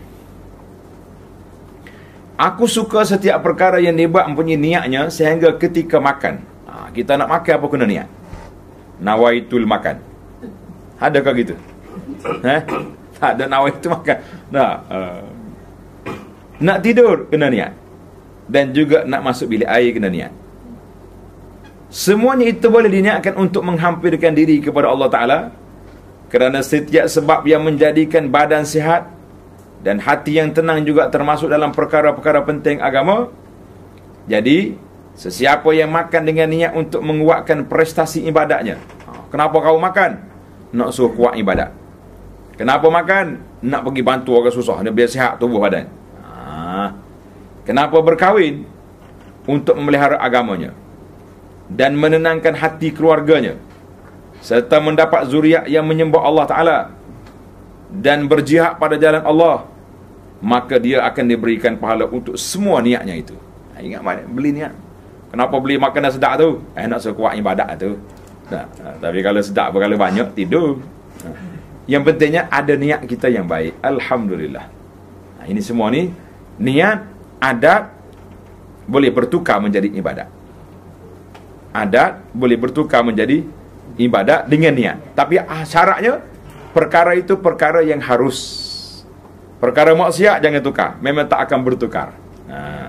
aku suka setiap perkara yang dibuat mempunyai niatnya sehingga ketika makan. Ha, kita nak makan apa kena niat? Nawaitul makan. Adakah gitu? Eh? Tak ada nawaitul makan. Nah, uh, nak tidur kena niat. Dan juga nak masuk bilik air kena niat. Semuanya itu boleh diniatkan untuk menghampirkan diri kepada Allah Ta'ala. Kerana setiap sebab yang menjadikan badan sihat dan hati yang tenang juga termasuk dalam perkara-perkara penting agama. Jadi, sesiapa yang makan dengan niat untuk menguatkan prestasi ibadatnya. Kenapa kau makan? Nak suruh kuat ibadat. Kenapa makan? Nak pergi bantu orang susah, dia biar sihat tubuh badan. Ha. Kenapa berkahwin? Untuk memelihara agamanya dan menenangkan hati keluarganya, serta mendapat zuriat yang menyembah Allah Ta'ala dan berjihad pada jalan Allah. Maka dia akan diberikan pahala untuk semua niatnya itu. Ha, ingat mana? Beli niat. Kenapa beli makanan sedap tu? Eh, nak sekuat ibadat tu. Nah, ha, tapi kalau sedap berkala banyak, tidur. Ha. Yang pentingnya ada niat kita yang baik. Alhamdulillah. Ha, ini semua ni, niat, adat boleh bertukar menjadi ibadat. Adat boleh bertukar menjadi ibadat dengan niat. Tapi ah, syaratnya, perkara itu perkara yang harus. Perkara maksiat jangan tukar. Memang tak akan bertukar. Ha.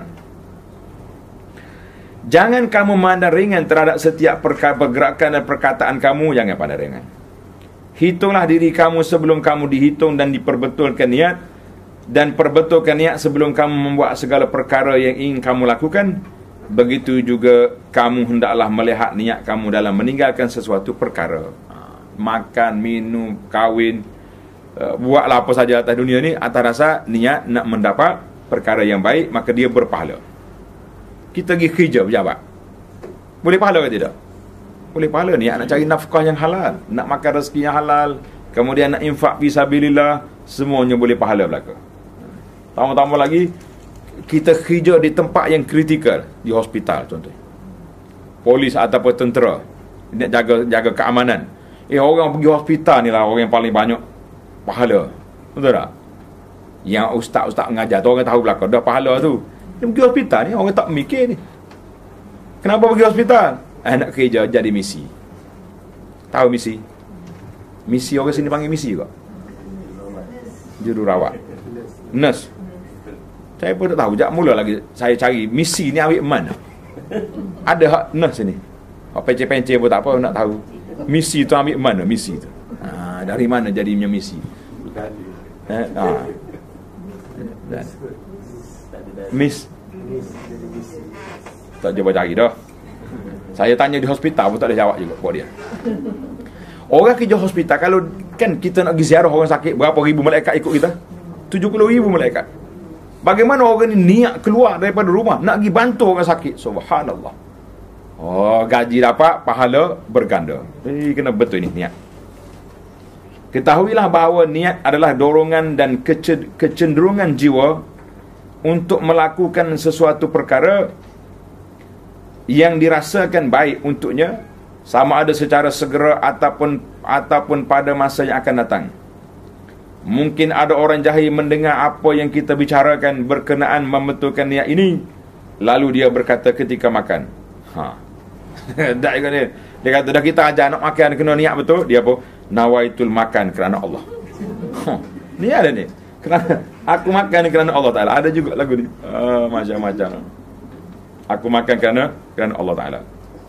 Jangan kamu mandang ringan terhadap setiap pergerakan dan perkataan kamu. Jangan pandang ringan. Hitunglah diri kamu sebelum kamu dihitung dan diperbetulkan niat. Dan perbetulkan niat sebelum kamu membuat segala perkara yang ingin kamu lakukan. Begitu juga kamu hendaklah melihat niat kamu dalam meninggalkan sesuatu perkara. Makan, minum, kahwin, buatlah apa saja atas dunia ni atas rasa niat nak mendapat perkara yang baik, maka dia berpahala. Kita pergi kerja pejabat, boleh pahala ke tidak? Boleh pahala. Niat nak cari nafkah yang halal, nak makan rezeki yang halal, kemudian nak infak fi sabilillah, semuanya boleh pahala belaka. Tambah-tambah lagi, kita kerja di tempat yang kritikal, di hospital contoh, polis ataupun tentera, nak jaga jaga keamanan. Eh, orang pergi hospital ni lah orang yang paling banyak pahala. Betul tak? Yang ustaz-ustaz mengajar tu orang tahu belakang dah pahala tu. Yang pergi hospital ni orang tak mikir ni. Kenapa pergi hospital? Eh, nak kerja jadi misi. Tahu misi? Misi orang sini panggil misi juga. Jururawat. Nurse. Saya pun tak tahu. Jak mula lagi saya cari misi ni ambil mana. Ada hak nah sini. Hak pencet-pencet pun tak apa, nak tahu. Misi tu ambil mana misi tu? Ha, dari mana jadinya misi? Eh, ha. Dan. Miss tak jawab cari dah. Saya tanya di hospital pun tak ada jawab juga buat dia. Orang kerja hospital, kalau kan kita nak pergi ziarah orang sakit, berapa ribu malaikat ikut kita? tujuh puluh ribu malaikat. Bagaimana orang ni niat keluar daripada rumah nak pergi bantu orang sakit? Subhanallah. Oh, gaji dapat, pahala berganda. Eh, kena betul ni niat. Ketahuilah bahawa niat adalah dorongan dan kecenderungan jiwa untuk melakukan sesuatu perkara yang dirasakan baik untuknya, sama ada secara segera ataupun ataupun pada masa yang akan datang. Mungkin ada orang jahil mendengar apa yang kita bicarakan berkenaan membetulkan niat ini, lalu dia berkata ketika makan, ha. Dak dia. Dia kata dah kita ajar nak makan kena niat betul. Dia apa? Nawaitul makan kerana Allah. Ha. Ni ada ni. Kerana aku makan kerana Allah Taala. Ada juga lagu ni. Ah, macam-macam. Aku makan kerana kerana Allah Taala.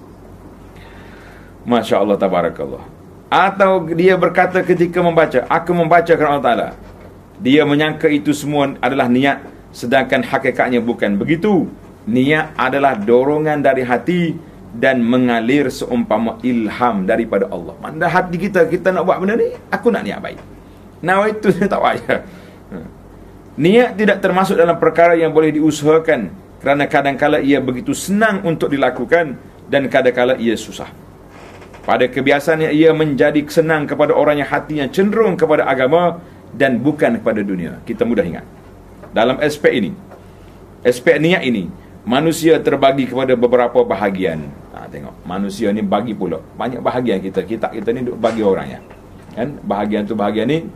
Masya Allah, tabarakallah. Atau dia berkata ketika membaca, aku membaca kerana Allah Ta'ala. Dia menyangka itu semua adalah niat, sedangkan hakikatnya bukan begitu. Niat adalah dorongan dari hati dan mengalir seumpama ilham daripada Allah. Mana hati kita, kita nak buat benda ni, aku nak niat baik. Nah itu tak payah. Niat tidak termasuk dalam perkara yang boleh diusahakan, kerana kadang-kala ia begitu senang untuk dilakukan dan kadang-kala ia susah. Pada kebiasaannya ia menjadi senang kepada orang yang hatinya cenderung kepada agama dan bukan kepada dunia. Kita mudah ingat. Dalam aspek ini, aspek niat ini, manusia terbagi kepada beberapa bahagian. Ha, tengok, manusia ni bagi pula. Banyak bahagian kita. Kita kita ni duk bagi orangnya. Kan? Bahagian tu bahagian ni.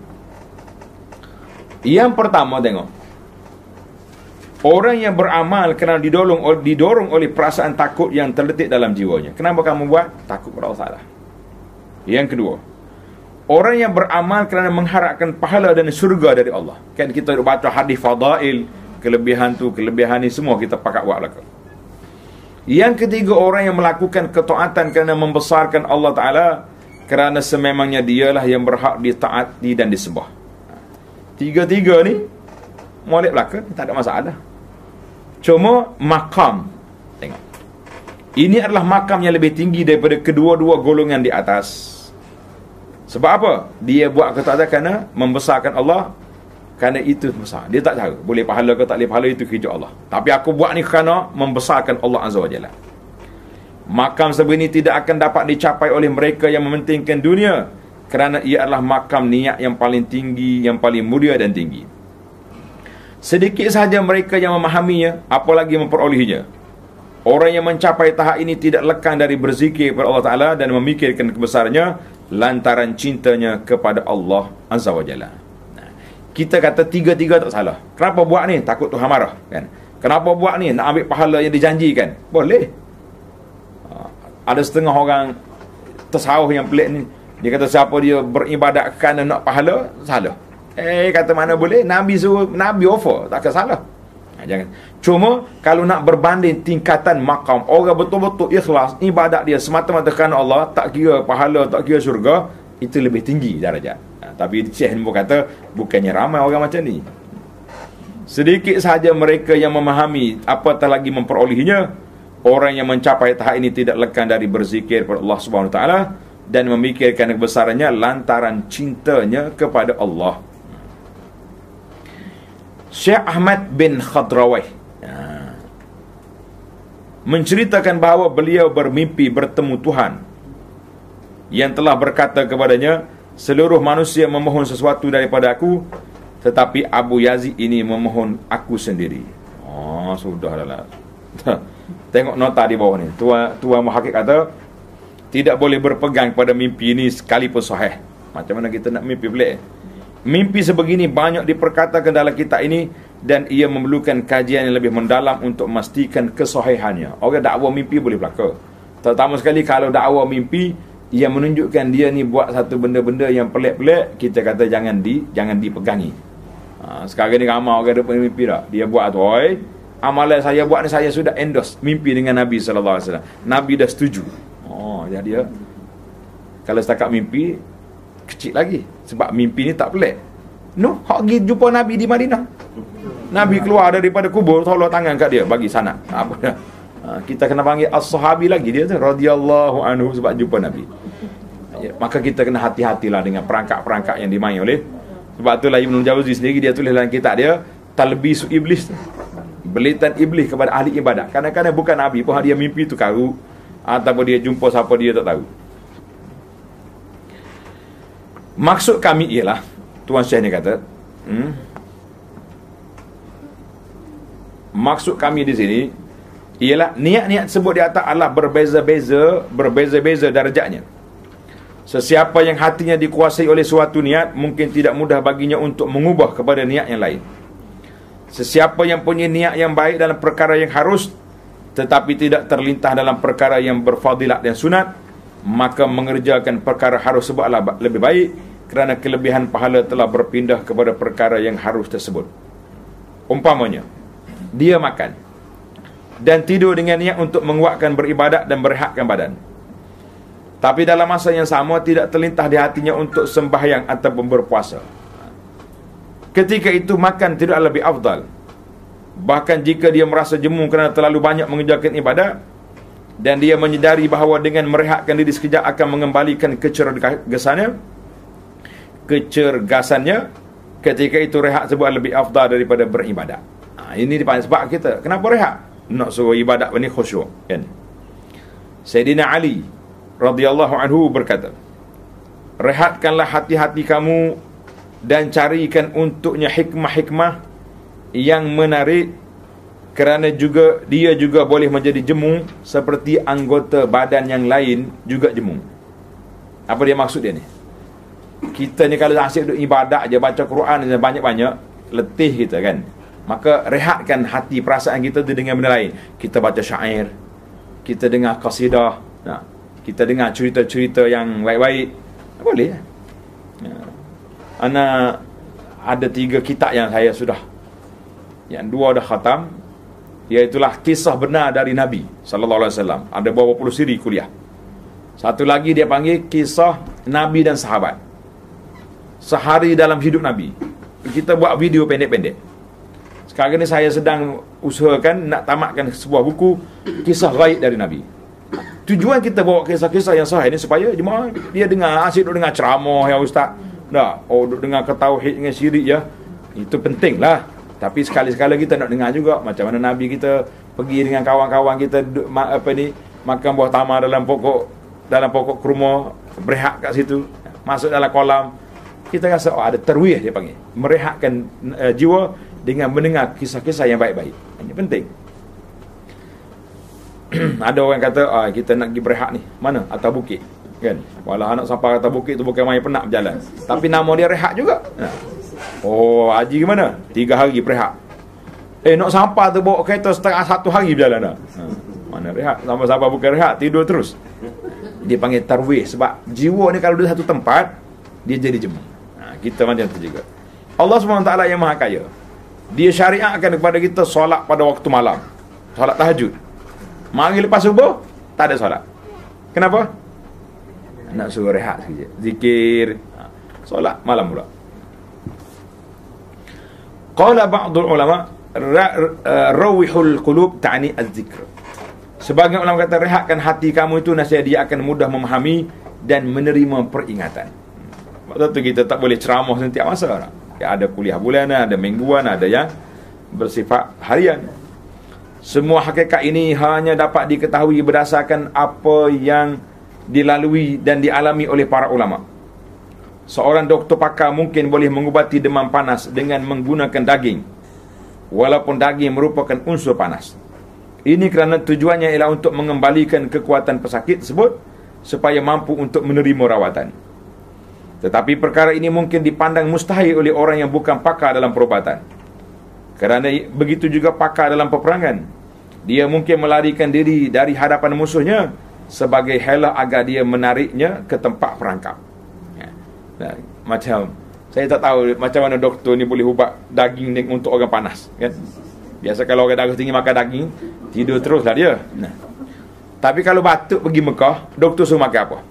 Yang pertama tengok. Orang yang beramal kerana didorong, didorong oleh perasaan takut yang terletak dalam jiwanya. Kenapa kamu buat? Takut kepada Allah Ta'ala. Yang kedua, orang yang beramal kerana mengharapkan pahala dan syurga dari Allah. Kan kita baca hadis fadail, kelebihan tu, kelebihan ni semua kita pakat buat belakang. Yang ketiga, orang yang melakukan ketaatan kerana membesarkan Allah Ta'ala, kerana sememangnya dialah yang berhak ditaati dan disembah. Tiga-tiga ni molek belakang, tak ada masalah. Cuma makam, tengok, ini adalah makam yang lebih tinggi daripada kedua-dua golongan di atas. Sebab apa? Dia buat ketaatan kerana membesarkan Allah, kerana itu besar. Dia tak tahu boleh pahala ke tak boleh pahala, itu kerja Allah. Tapi aku buat ni kerana membesarkan Allah Azza wa Jalla. Makam sebegini tidak akan dapat dicapai oleh mereka yang mementingkan dunia, kerana ia adalah makam niat yang paling tinggi, yang paling mulia dan tinggi. Sedikit sahaja mereka yang memahaminya, apalagi memperolehinya. Orang yang mencapai tahap ini tidak lekang dari berzikir kepada Allah Ta'ala dan memikirkan kebesarannya lantaran cintanya kepada Allah Azza wa Jalla. Nah, kita kata tiga-tiga tak salah. Kenapa buat ni? Takut Tuhan marah, kan? Kenapa buat ni? Nak ambil pahala yang dijanjikan. Boleh. Ada setengah orang tasawuf yang pelik ni, dia kata siapa dia beribadat kerana nak pahala, salah. Eh, kata mana boleh? Nabi suruh, Nabi offer, takkan salah. Ha, jangan. Cuma kalau nak berbanding tingkatan makam, orang betul-betul ikhlas ibadat dia semata-mata kerana Allah, tak kira pahala, tak kira syurga, itu lebih tinggi darjat. Ha, tapi Syekh ni kata bukannya ramai orang macam ni. Sedikit sahaja mereka yang memahami apatah lagi memperolehinya. Orang yang mencapai tahap ini tidak lekang dari berzikir kepada Allah Subhanahu Wa Taala dan memikirkan kebesarannya lantaran cintanya kepada Allah. Syekh Ahmad bin Khadrawih ya, menceritakan bahawa beliau bermimpi bertemu Tuhan yang telah berkata kepadanya, seluruh manusia memohon sesuatu daripada aku, tetapi Abu Yazid ini memohon aku sendiri. Oh, sudahlah. Tengok nota di bawah ni. Tuan Tuan Muhakkik kata tidak boleh berpegang pada mimpi ini sekalipun sahih. Macam mana kita nak mimpi pelik? Mimpi sebegini banyak diperkatakan dalam kitab ini dan ia memerlukan kajian yang lebih mendalam untuk memastikan kesahihannya. Orang dakwa mimpi boleh berlaku. Terutama sekali kalau dakwa mimpi yang menunjukkan dia ni buat satu benda-benda yang pelik-pelik, kita kata jangan di jangan dipegangi. Ha, sekarang ni ramai orang ada mimpi dah. Dia buat tu, oi, amalan saya buat ni, saya sudah endorse mimpi dengan Nabi sallallahu alaihi wasallam. Nabi dah setuju. Oh, jadi dia kalau setakat mimpi kecil lagi, sebab mimpi ni tak pelik. No, hak pergi jumpa Nabi di Madinah. Nabi keluar daripada kubur, tolong tangan kat dia, bagi sanad. Apa dah? Ha, kita kena panggil as-sahabi lagi dia tu, radhiyallahu anhu, sebab jumpa Nabi. Ya, maka kita kena hati-hatilah dengan perangkap-perangkap yang dimain oleh. Sebab itulah Ibnu Jauzi sendiri dia tulis dalam kitab dia Talbisu Iblis, belitan iblis kepada ahli ibadat. Kadang-kadang bukan Nabi pun dia mimpi tu karu, ataupun dia jumpa siapa dia tak tahu. Maksud kami ialah, Tuan Syekh ni kata, hmm, maksud kami di sini ialah niat-niat tersebut di atas Allah berbeza-beza, berbeza-beza darjatnya. Sesiapa yang hatinya dikuasai oleh suatu niat, mungkin tidak mudah baginya untuk mengubah kepada niat yang lain. Sesiapa yang punya niat yang baik dalam perkara yang harus, tetapi tidak terlintah dalam perkara yang berfadilat dan sunat, maka mengerjakan perkara harus sebablah lebih baik, kerana kelebihan pahala telah berpindah kepada perkara yang harus tersebut. Umpamanya, dia makan dan tidur dengan niat untuk menguatkan beribadat dan berehatkan badan, tapi dalam masa yang sama tidak terlintah di hatinya untuk sembahyang ataupun berpuasa. Ketika itu makan tidak lebih afdal. Bahkan jika dia merasa jemu kerana terlalu banyak mengerjakan ibadat, dan dia menyedari bahawa dengan merehatkan diri sekejap akan mengembalikan kecergasannya, kecergasannya, ketika itu rehat sebab lebih afdal daripada beribadat. Ha, ini dipanggil sebab kita. Kenapa rehat? Nak suruh ibadat ini khusyuk, kan? Sayyidina Ali radhiyallahu anhu berkata, rehatkanlah hati-hati kamu dan carikan untuknya hikmah-hikmah yang menarik, kerana juga dia juga boleh menjadi jemu seperti anggota badan yang lain juga jemu. Apa dia maksud dia ni? Kita ni kalau asyik duduk ibadat je, baca Quran banyak-banyak, letih kita kan. Maka rehatkan hati, perasaan kita tu dengan benda lain. Kita baca syair, kita dengar qasidah, nah, kita dengar cerita-cerita yang baik-baik, boleh. Ya. Ana ada tiga kitab yang saya sudah, yang dua dah khatam, iaitulah kisah benar dari Nabi sallallahu alaihi wasallam. Ada beberapa puluh siri kuliah. Satu lagi dia panggil kisah Nabi dan sahabat, sehari dalam hidup Nabi. Kita buat video pendek-pendek. Sekarang ni saya sedang usahakan nak tamatkan sebuah buku kisah gaib dari Nabi. Tujuan kita bawa kisah-kisah yang sahih ni supaya jemaah dia dengar, asyik duk dengar ceramah ya ustaz. Dah, oh duk dengar ke tauhid dengan syirik ya. Itu pentinglah. Tapi sekali-sekala kita nak dengar juga macam mana Nabi kita pergi dengan kawan-kawan kita apa ni, makan buah tamar dalam pokok dalam pokok kurma, berehat kat situ, masuk dalam kolam. Kita rasa oh, ada terwih dia panggil, merehatkan uh, jiwa dengan mendengar kisah-kisah yang baik-baik. Ini penting. Ada orang kata ah, kita nak pergi berehat ni, mana? Atas bukit, kan? Walau anak sampai atas bukit tu bukan main penat berjalan, tapi nama dia rehat juga. Nah. Oh, haji gimana? Tiga hari berehat. Eh, nak sampai tu bawa kereta setengah satu hari berjalan dah. Ha, mana rehat? Sampai-sampai bukan rehat, tidur terus. Dia panggil tarwih, sebab jiwa ni kalau duduk satu tempat, dia jadi jemu. Ha, kita macam tu juga. Allah subhanahu wa taala yang maha kaya, dia syariatkan kepada kita solat pada waktu malam, solat tahajud. Mari lepas subuh tak ada solat. Kenapa? Nak suruh rehat sekejap, zikir, ha, solat malam pula. Qala ba'dul ulama rawihul qulub ta'ni az-zikr. Sebagian ulama kata rehatkan hati kamu itu nasihat dia akan mudah memahami dan menerima peringatan. Waktu tu kita tak boleh ceramah setiap masa. Ya, ada kuliah bulanan, ada mingguan, ada yang bersifat harian. Semua hakikat ini hanya dapat diketahui berdasarkan apa yang dilalui dan dialami oleh para ulama. Seorang doktor pakar mungkin boleh mengubati demam panas dengan menggunakan daging, walaupun daging merupakan unsur panas. Ini kerana tujuannya ialah untuk mengembalikan kekuatan pesakit tersebut supaya mampu untuk menerima rawatan. Tetapi perkara ini mungkin dipandang mustahil oleh orang yang bukan pakar dalam perubatan. Kerana begitu juga pakar dalam peperangan. Dia mungkin melarikan diri dari hadapan musuhnya sebagai helah agar dia menariknya ke tempat perangkap. Nah, macam saya tak tahu macam mana doktor ni boleh ubat daging ni untuk orang panas, kan? Biasa kalau orang darah tinggi makan daging, tidur terus lah dia. Nah. Tapi kalau batuk pergi Mekah, doktor suruh makan apa?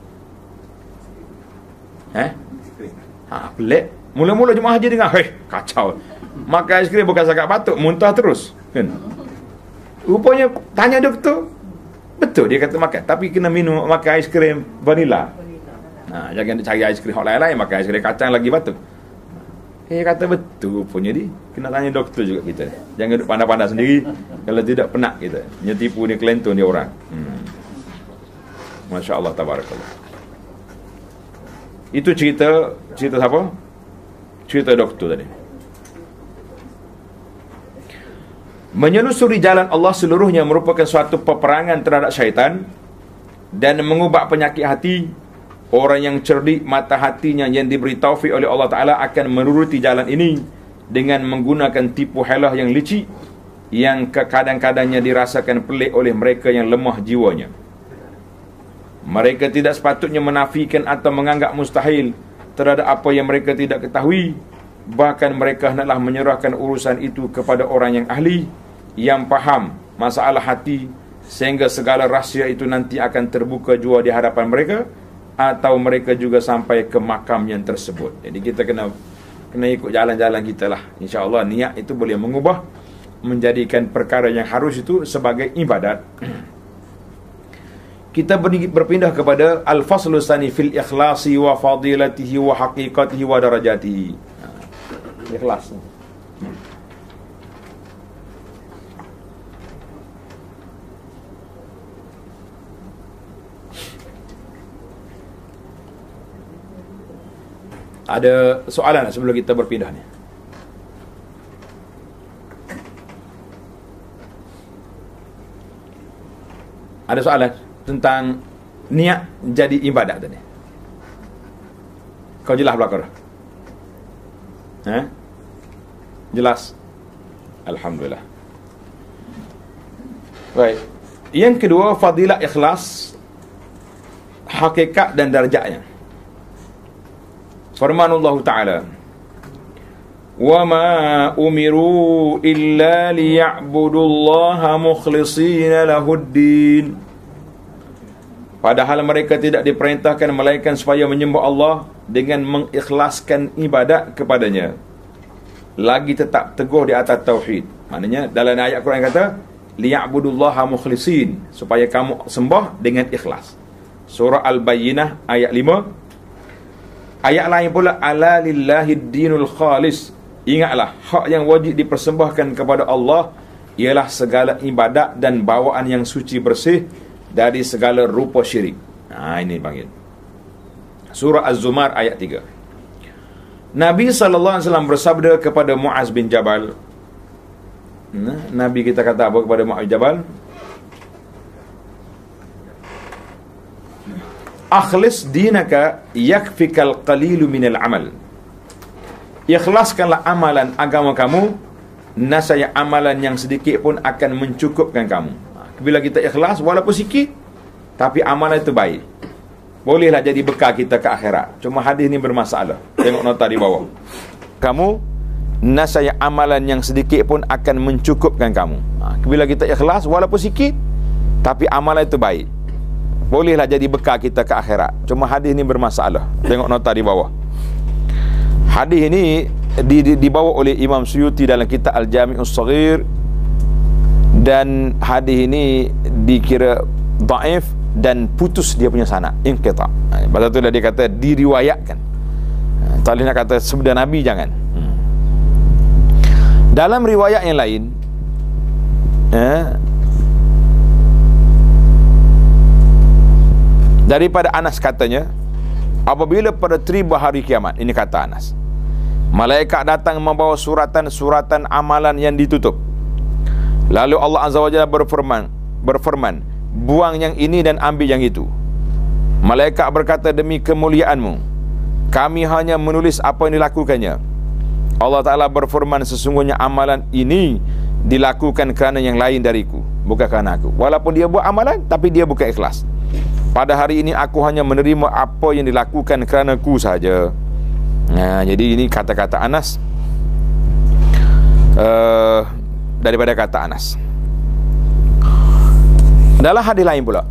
Eh? Ha, pelik. Mula-mula jemaah haji dengar, hei, kacau. Makan aiskrim bukan sangat batuk, muntah terus. Kan? Rupanya tanya doktor, betul dia kata makan, tapi kena minum makan aiskrim vanila. Ha, jangan cari aiskrim hot lain-lain, makan aiskrim kacang lagi batuk. Eh kata betul punya dia. Kena tanya doktor juga kita. Jangan duduk pandai-pandai sendiri. Kalau tidak penat kita. Nyetipu ni kelentun dia orang. Hmm. Masya Allah, tabarakallah. Itu cerita cerita siapa? Cerita doktor tadi. Menyelusuri jalan Allah seluruhnya merupakan suatu peperangan terhadap syaitan dan mengubah penyakit hati. Orang yang cerdik mata hatinya yang diberi taufik oleh Allah Ta'ala akan menuruti jalan ini dengan menggunakan tipu helah yang licik yang kadang-kadangnya dirasakan pelik oleh mereka yang lemah jiwanya. Mereka tidak sepatutnya menafikan atau menganggap mustahil terhadap apa yang mereka tidak ketahui. Bahkan mereka hendaklah menyerahkan urusan itu kepada orang yang ahli, yang faham masalah hati, sehingga segala rahsia itu nanti akan terbuka jua di hadapan mereka, atau mereka juga sampai ke makam yang tersebut. Jadi kita kena kena ikut jalan-jalan kita lah. InsyaAllah niat itu boleh mengubah, menjadikan perkara yang harus itu sebagai ibadat. Kita berpindah kepada al-faslu tsani fil ikhlasi wa fadilatihi wa haqiqatihi wa darajatihi. Ikhlas. Ada soalan sebelum kita berpindah ni? Ada soalan tentang niat jadi ibadat tadi? Kau jelas belakang? Eh? Jelas? Alhamdulillah. Baik. Yang kedua, fadilah ikhlas, hakikat dan darjatnya. Firman Allah Ta'ala, wa ma umiru illa liya'budullaha mukhlishina lahuddin. Padahal mereka tidak diperintahkan melainkan supaya menyembah Allah dengan mengikhlaskan ibadat kepadanya, lagi tetap teguh di atas tauhid. Maknanya dalam ayat Quran kata liya'budullaha mukhlisin, supaya kamu sembah dengan ikhlas. Surah Al-Bayyinah ayat lima. Ayat lain pula, ala lillahi dinul khalis. Ingatlah, hak yang wajib dipersembahkan kepada Allah ialah segala ibadat dan bawaan yang suci bersih dari segala rupa syirik. Nah, ini panggil Surah Az-Zumar ayat tiga. Nabi sallallahu alaihi wasallam bersabda kepada Muaz bin Jabal. Nah, Nabi kita kata apa kepada Muaz bin Jabal? Akhlis dinaka yakfikal qalilu minal amal. Ikhlaskanlah amalan agama kamu, nasaya amalan yang sedikit pun akan mencukupkan kamu. Bila kita ikhlas walaupun sikit, tapi amalan itu baik, bolehlah jadi bekal kita ke akhirat. Cuma hadis ni bermasalah. Tengok nota di bawah. Kamu nasaya amalan yang sedikit pun akan mencukupkan kamu. Bila kita ikhlas walaupun sikit, tapi amalan itu baik, bolehlah jadi bekal kita ke akhirat. Cuma hadis ni bermasalah. Tengok nota di bawah. Hadis ini di, di, dibawa oleh Imam Suyuti dalam kitab Al-Jami'us Saghir, dan hadis ini dikira dhaif dan putus dia punya sanad, inqita'. Pasal tu dia kata diriwayatkan. Tak boleh nak kata sabda Nabi, jangan. Hmm. Dalam riwayat yang lain, eh, daripada Anas katanya, apabila pada tiba hari kiamat, ini kata Anas, malaikat datang membawa suratan-suratan amalan yang ditutup. Lalu Allah Azza wa Jalla berfirman, berfirman, buang yang ini dan ambil yang itu. Malaikat berkata, demi kemuliaanmu, kami hanya menulis apa yang dilakukannya. Allah Ta'ala berfirman, sesungguhnya amalan ini dilakukan kerana yang lain dariku, bukan kerana aku. Walaupun dia buat amalan, tapi dia bukan ikhlas. Pada hari ini aku hanya menerima apa yang dilakukan kerana ku sahaja. Nah, jadi ini kata-kata Anas. Uh, daripada kata Anas. Dalam hadis lain pula,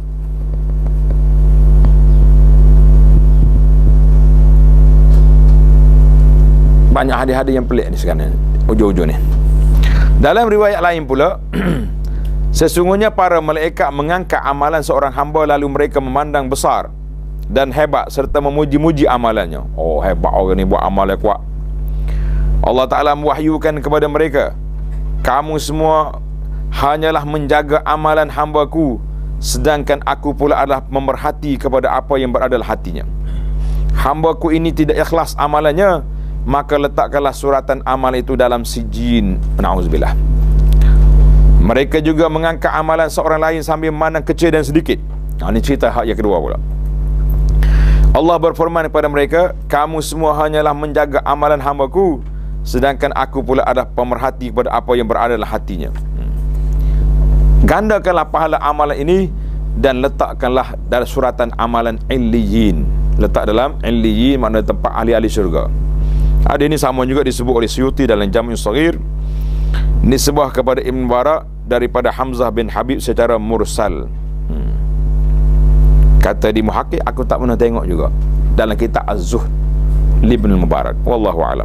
banyak hadis-hadis yang pelik ni sekarang, ujung-ujung ni. Dalam riwayat lain pula, sesungguhnya para malaikat mengangkat amalan seorang hamba, lalu mereka memandang besar dan hebat serta memuji-muji amalannya. Oh, hebat orang ni buat amal yang kuat. Allah Ta'ala mewahyukan kepada mereka, kamu semua hanyalah menjaga amalan hamba-Ku, sedangkan aku pula adalah memerhati kepada apa yang berada dalam hatinya. Hamba-Ku ini tidak ikhlas amalannya, maka letakkanlah suratan amal itu dalam sijin. Na'udzubillah. Mereka juga mengangkat amalan seorang lain sambil memandang kecil dan sedikit. Nah, ini cerita hak yang kedua pula. Allah berfirman kepada mereka, kamu semua hanyalah menjaga amalan hamba-Ku, sedangkan aku pula adalah pemerhati kepada apa yang berada dalam hatinya. hmm. Gandakanlah pahala amalan ini dan letakkanlah dalam suratan amalan Illiyin. Letak dalam Illiyin makna tempat ahli-ahli syurga. Ada ini sama juga disebut oleh Suyuti dalam Jami' Shaghir, nisbah kepada Ibn Barak daripada Hamzah bin Habib secara mursal. hmm. Kata di Muhakkik, aku tak pernah tengok juga dalam kitab Az-Zuhd Ibn Mubarak. Wallahu a'lam.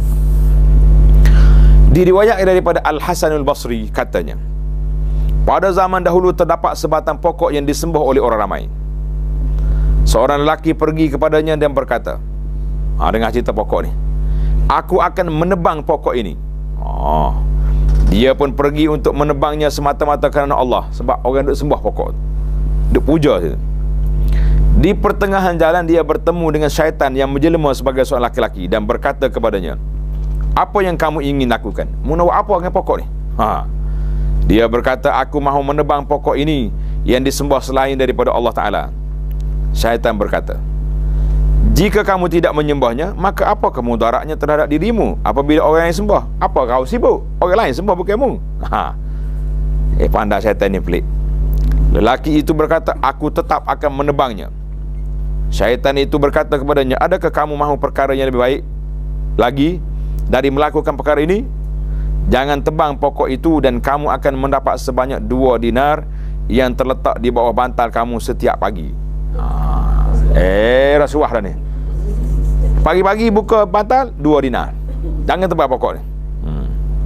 Diriwayatkan daripada Al-Hasan Al-Basri katanya, pada zaman dahulu terdapat sebatang pokok yang disembah oleh orang ramai. Seorang lelaki pergi kepadanya dan berkata, ha, dengar cerita pokok ni, aku akan menebang pokok ini. Oh, dia pun pergi untuk menebangnya semata-mata kerana Allah, sebab orang duk sembah pokok, duk puja situ. Di pertengahan jalan dia bertemu dengan syaitan yang menjelma sebagai seorang laki-laki dan berkata kepadanya, apa yang kamu ingin lakukan? Mu nak buat apa dengan pokok ni? Ha. Dia berkata, aku mahu menebang pokok ini yang disembah selain daripada Allah Ta'ala. Syaitan berkata, jika kamu tidak menyembahnya, maka apa kemudaratnya terhadap dirimu apabila orang lain sembah? Apa kau sibuk? Orang lain sembah bukan kamu. Ha. Eh, pandai syaitan ni pelik. Lelaki itu berkata, aku tetap akan menebangnya. Syaitan itu berkata kepadanya, adakah kamu mahu perkara yang lebih baik lagi dari melakukan perkara ini? Jangan tebang pokok itu dan kamu akan mendapat sebanyak dua dinar yang terletak di bawah bantal kamu setiap pagi. Ha. Eh, rasuah dah ni. Pagi-pagi buka bantal, dua dinar. Jangan tebang pokok ni. hmm.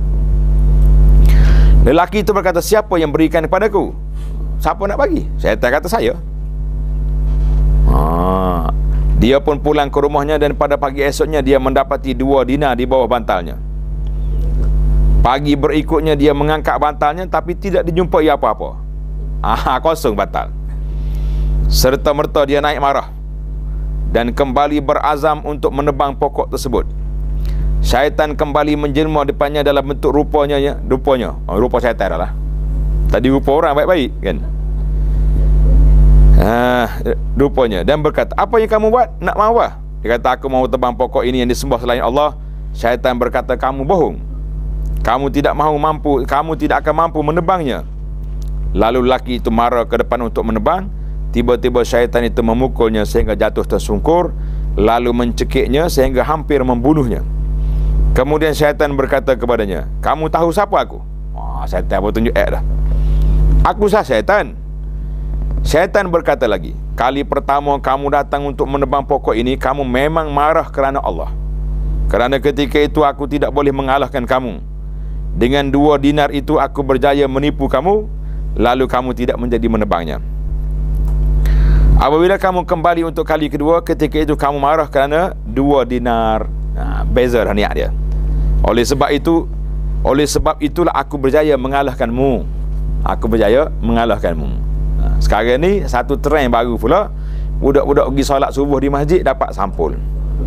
Lelaki itu berkata, siapa yang berikan kepadaku? Siapa nak bagi? Syaitan kata, saya. Ha. Dia pun pulang ke rumahnya dan pada pagi esoknya dia mendapati dua dinar di bawah bantalnya. Pagi berikutnya dia mengangkat bantalnya tapi tidak dijumpai apa-apa. Ah, kosong bantal. Serta merta dia naik marah dan kembali berazam untuk menebang pokok tersebut. Syaitan kembali menjelma depannya dalam bentuk rupanya ya, rupanya. Oh, rupa syaitan dah lah. Tadi rupa orang baik-baik kan. Ah, rupanya dan berkata, apa yang kamu buat? Nak mahu apa? Dia kata, aku mahu tebang pokok ini yang disembah selain Allah. Syaitan berkata, kamu bohong. Kamu tidak mahu mampu, kamu tidak akan mampu menebangnya. Lalu lelaki itu marah ke depan untuk menebang. Tiba-tiba syaitan itu memukulnya sehingga jatuh tersungkur, lalu mencekiknya sehingga hampir membunuhnya. Kemudian syaitan berkata kepadanya, kamu tahu siapa aku? Wah, syaitan pun tunjuk eh dah. Aku sah syaitan. Syaitan berkata lagi, kali pertama kamu datang untuk menebang pokok ini, kamu memang marah kerana Allah. Kerana ketika itu aku tidak boleh mengalahkan kamu. Dengan dua dinar itu aku berjaya menipu kamu, lalu kamu tidak menjadi menebangnya. Apabila kamu kembali untuk kali kedua, ketika itu kamu marah kerana dua dinar. Nah, beza dah niat dia. Oleh sebab itu, oleh sebab itulah aku berjaya mengalahkanmu. Aku berjaya mengalahkanmu. Nah, sekarang ni satu trend baru pula, budak-budak pergi solat subuh di masjid dapat sampul.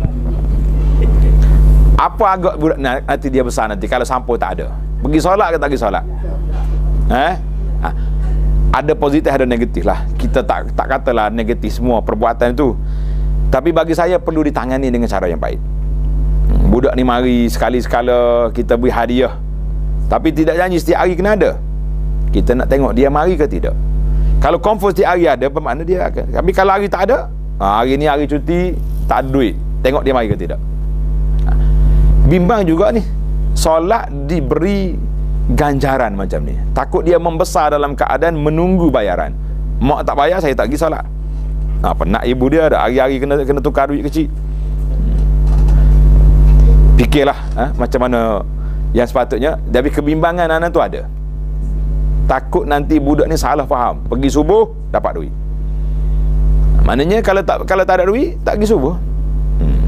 Apa agak budak nanti dia besar nanti kalau sampul tak ada? Pergi solat ke tak pergi solat? Eh? Ha. Ada positif ada negatif lah. Kita tak tak katalah negatif semua perbuatan itu. Tapi bagi saya perlu ditangani dengan cara yang baik. Budak ni mari sekali-sekala kita beri hadiah. Tapi tidak janji setiap hari kena ada. Kita nak tengok dia mari ke tidak. Kalau confirm setiap hari ada, bermakna dia akan. Tapi kalau hari tak ada, ha, hari ni hari cuti, tak ada duit. Tengok dia mari ke tidak. Bimbang juga ni. Solat diberi ganjaran macam ni. Takut dia membesar dalam keadaan menunggu bayaran. Mak tak bayar, saya tak pergi solat. Ha, penat ibu dia dah, hari-hari kena kena tukar duit kecil. Fikirlah ha, macam mana yang sepatutnya. Tapi kebimbangan anak tu ada. Takut nanti budak ni salah faham, pergi subuh dapat duit. Maknanya kalau tak kalau tak ada duit, tak pergi subuh. hmm.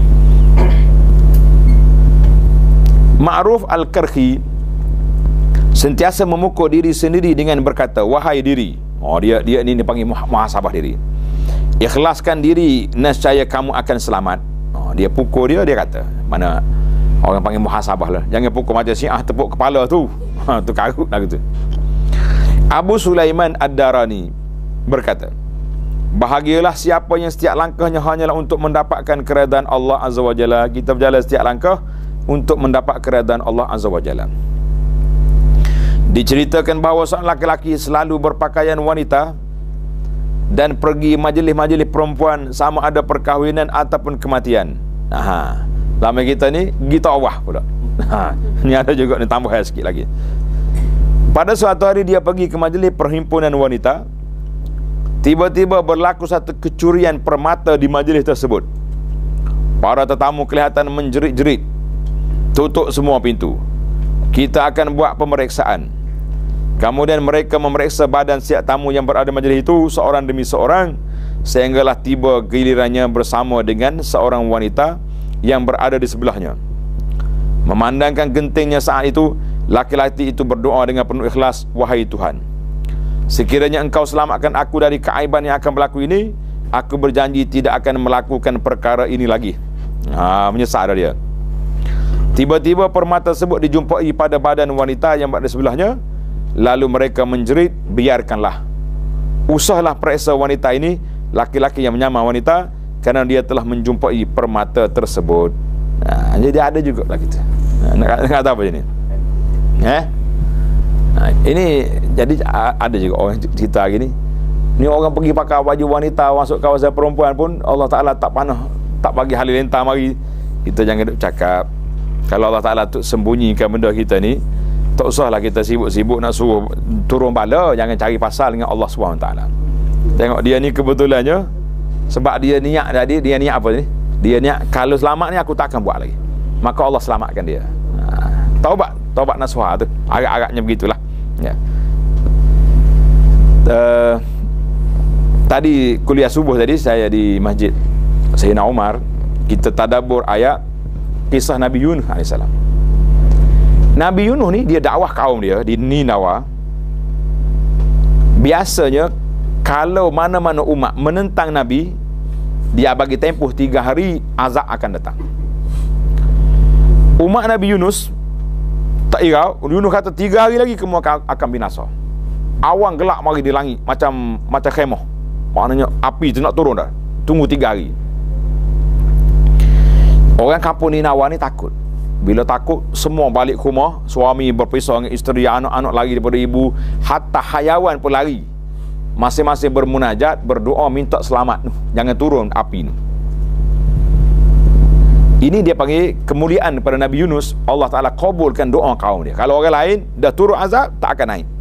Ma'ruf Al-Karhi sentiasa memukul diri sendiri dengan berkata, wahai diri. Oh, dia dia ni dipanggil muhasabah diri. Ikhlaskan diri, nescaya kamu akan selamat. Oh, dia pukul dia, dia kata, mana orang panggil muhasabah lah. Jangan pukul macam Syiah tepuk kepala tu. Ha, tu karut lah gitu. Abu Sulaiman Ad-Darani berkata, bahagialah siapa yang setiap langkahnya hanyalah untuk mendapatkan keredaan Allah Azza wa Jalla. Kita berjalan setiap langkah untuk mendapat keredaan Allah Azza wa Jalla. Diceritakan bahawa seorang laki-laki selalu berpakaian wanita dan pergi majlis-majlis perempuan, sama ada perkahwinan ataupun kematian. Ha, lama kita ni kita awah pula. Ha, ni ada juga ni, tambah sikit lagi. Pada suatu hari dia pergi ke majlis perhimpunan wanita. Tiba-tiba berlaku satu kecurian permata di majlis tersebut. Para tetamu kelihatan menjerit-jerit. Tutup semua pintu. Kita akan buat pemeriksaan. Kemudian mereka memeriksa badan setiap tamu yang berada di majlis itu seorang demi seorang, sehinggalah tiba gilirannya bersama dengan seorang wanita yang berada di sebelahnya. Memandangkan gentingnya saat itu, laki-laki itu berdoa dengan penuh ikhlas, wahai Tuhan, sekiranya Engkau selamatkan aku dari keaiban yang akan berlaku ini, aku berjanji tidak akan melakukan perkara ini lagi. Ha, menyesal dia. Tiba-tiba permata tersebut dijumpai pada badan wanita yang berada di sebelahnya. Lalu mereka menjerit, biarkanlah, usahlah periksa wanita ini, laki-laki yang menyamar wanita, kerana dia telah menjumpai permata tersebut. Ha, jadi ada juga lah kita. Ha, nak, nak kata apa je ni? Eh? Ha, ini jadi ada juga orang cerita hari ni. Ni orang pergi pakai baju wanita masuk kawasan perempuan pun Allah Ta'ala tak panah, tak bagi halilintar mari. Kita jangan duk cakap. Kalau Allah Ta'ala tu sembunyikan benda kita ni, tak usahlah kita sibuk-sibuk nak suruh turun bala. Jangan cari pasal dengan Allah subhanahu wa taala. Tengok dia ni kebetulannya, sebab dia niat tadi, dia niat apa ni? Dia niat kalau selamat ni aku tak akan buat lagi. Maka Allah selamatkan dia. Ha, taubat, taubat nasuha tu. Agak-agaknya begitulah. Ya. Uh, tadi kuliah subuh tadi saya di Masjid Sayyidina Umar, kita tadabbur ayat kisah Nabi Yunus alaihissalam. Nabi Yunus ni dia dakwah kaum dia di Ninawa. Biasanya kalau mana-mana umat menentang Nabi, dia bagi tempoh tiga hari, azab akan datang. Umat Nabi Yunus tak irau. Yunus kata tiga hari lagi kamu akan, akan binasa. Awan gelap mari di langit macam macam khemah. Maknanya api tu nak turun dah. Tunggu tiga hari. Orang kampung Ninawa ni takut. Bila takut, semua balik ke rumah. Suami berpisah dengan isteri, anak-anak lari daripada ibu, hatta hayawan pun lari. Masing-masing bermunajat, berdoa minta selamat. Jangan turun api ni. Ini dia panggil kemuliaan pada Nabi Yunus. Allah Ta'ala kabulkan doa kaum dia. Kalau orang lain dah turun azab, tak akan naik.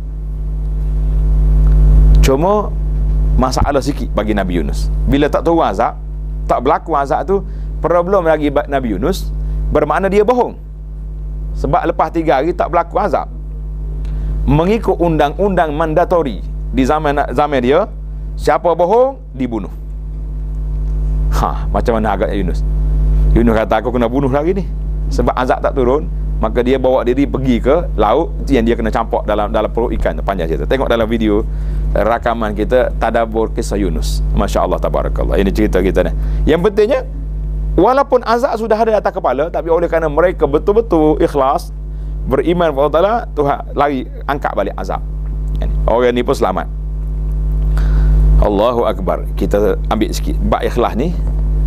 Cuma masalah sikit bagi Nabi Yunus. Bila tak turun azab, tak berlaku azab tu, problem lagi Nabi Yunus, bermakna dia bohong. Sebab lepas tiga hari tak berlaku azab. Mengikut undang-undang mandatori di zaman zaman dia, siapa bohong dibunuh. Ha, macam mana agak Yunus? Yunus kata aku kena bunuh lagi ni. Sebab azab tak turun, maka dia bawa diri pergi ke laut yang dia kena campak dalam dalam perut ikan. Panjang cerita. Tengok dalam video rakaman kita tadabbur kisah Yunus. Masya-Allah tabarakallah. Ini cerita kita ni. Yang pentingnya, walaupun azab sudah ada atas kepala, tapi oleh kerana mereka betul-betul ikhlas, beriman kepada Allah Ta'ala, Tuhan lari angkat balik azab. Orang ni pun selamat. Allahu Akbar. Kita ambil sikit bab ikhlas ni.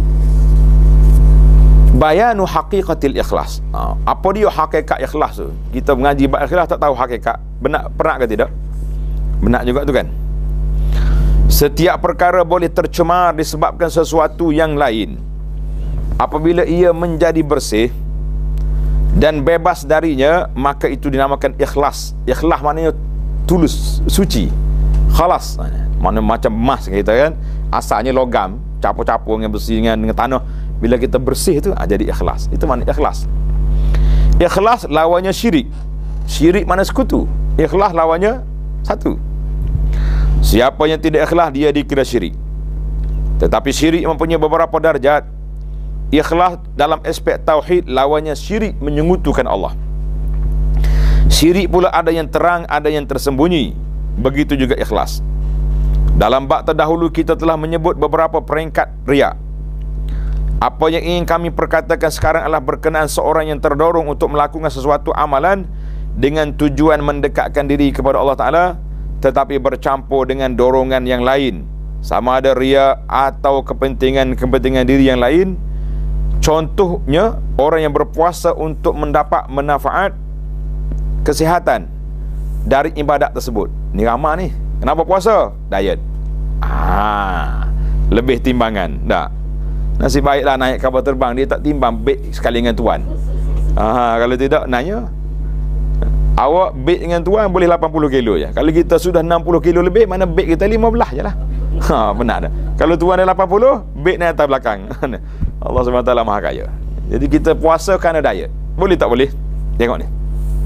Bayanu haqiqatil ikhlas. Ha, apa dia hakikat ikhlas tu? Kita mengaji bab ikhlas tak tahu hakikat. Benar, pernah ke tidak? Benar juga tu kan? Setiap perkara boleh tercemar disebabkan sesuatu yang lain. Apabila ia menjadi bersih, dan bebas darinya, maka itu dinamakan ikhlas. Ikhlas maknanya tulus, suci, khalas. Mana macam emas kita kan, asalnya logam, capur-capur dengan bersih dengan, dengan tanah. Bila kita bersih tu, ah, jadi ikhlas. Itu makna ikhlas. Ikhlas lawannya syirik. Syirik mana sekutu. Ikhlas lawannya satu. Siapa yang tidak ikhlas, dia dikira syirik. Tetapi syirik mempunyai beberapa darjat. Ikhlas dalam aspek tauhid lawannya syirik menyekutukan Allah. Syirik pula ada yang terang, ada yang tersembunyi. Begitu juga ikhlas. Dalam bab terdahulu kita telah menyebut beberapa peringkat riya. Apa yang ingin kami perkatakan sekarang adalah berkenaan seorang yang terdorong untuk melakukan sesuatu amalan dengan tujuan mendekatkan diri kepada Allah Ta'ala, tetapi bercampur dengan dorongan yang lain, sama ada riya atau kepentingan-kepentingan diri yang lain. Contohnya, orang yang berpuasa untuk mendapat manfaat kesihatan dari ibadat tersebut. Ni ramah ni. Kenapa puasa? Diet. Ah, lebih timbangan. Tak. Nasib baiklah naik kapal terbang, dia tak timbang beg sekali dengan tuan. Ah, kalau tidak, nanya. Awak beg dengan tuan boleh lapan puluh kilo je. Kalau kita sudah enam puluh kilo lebih, mana beg kita lima belas je lah. Ha, benar dah. Kalau tuan dah lapan puluh, beg naik atas belakang. Allah subhanahu wa taala maha kaya. Jadi kita puasa kerana diet. Boleh tak boleh? Tengok ni.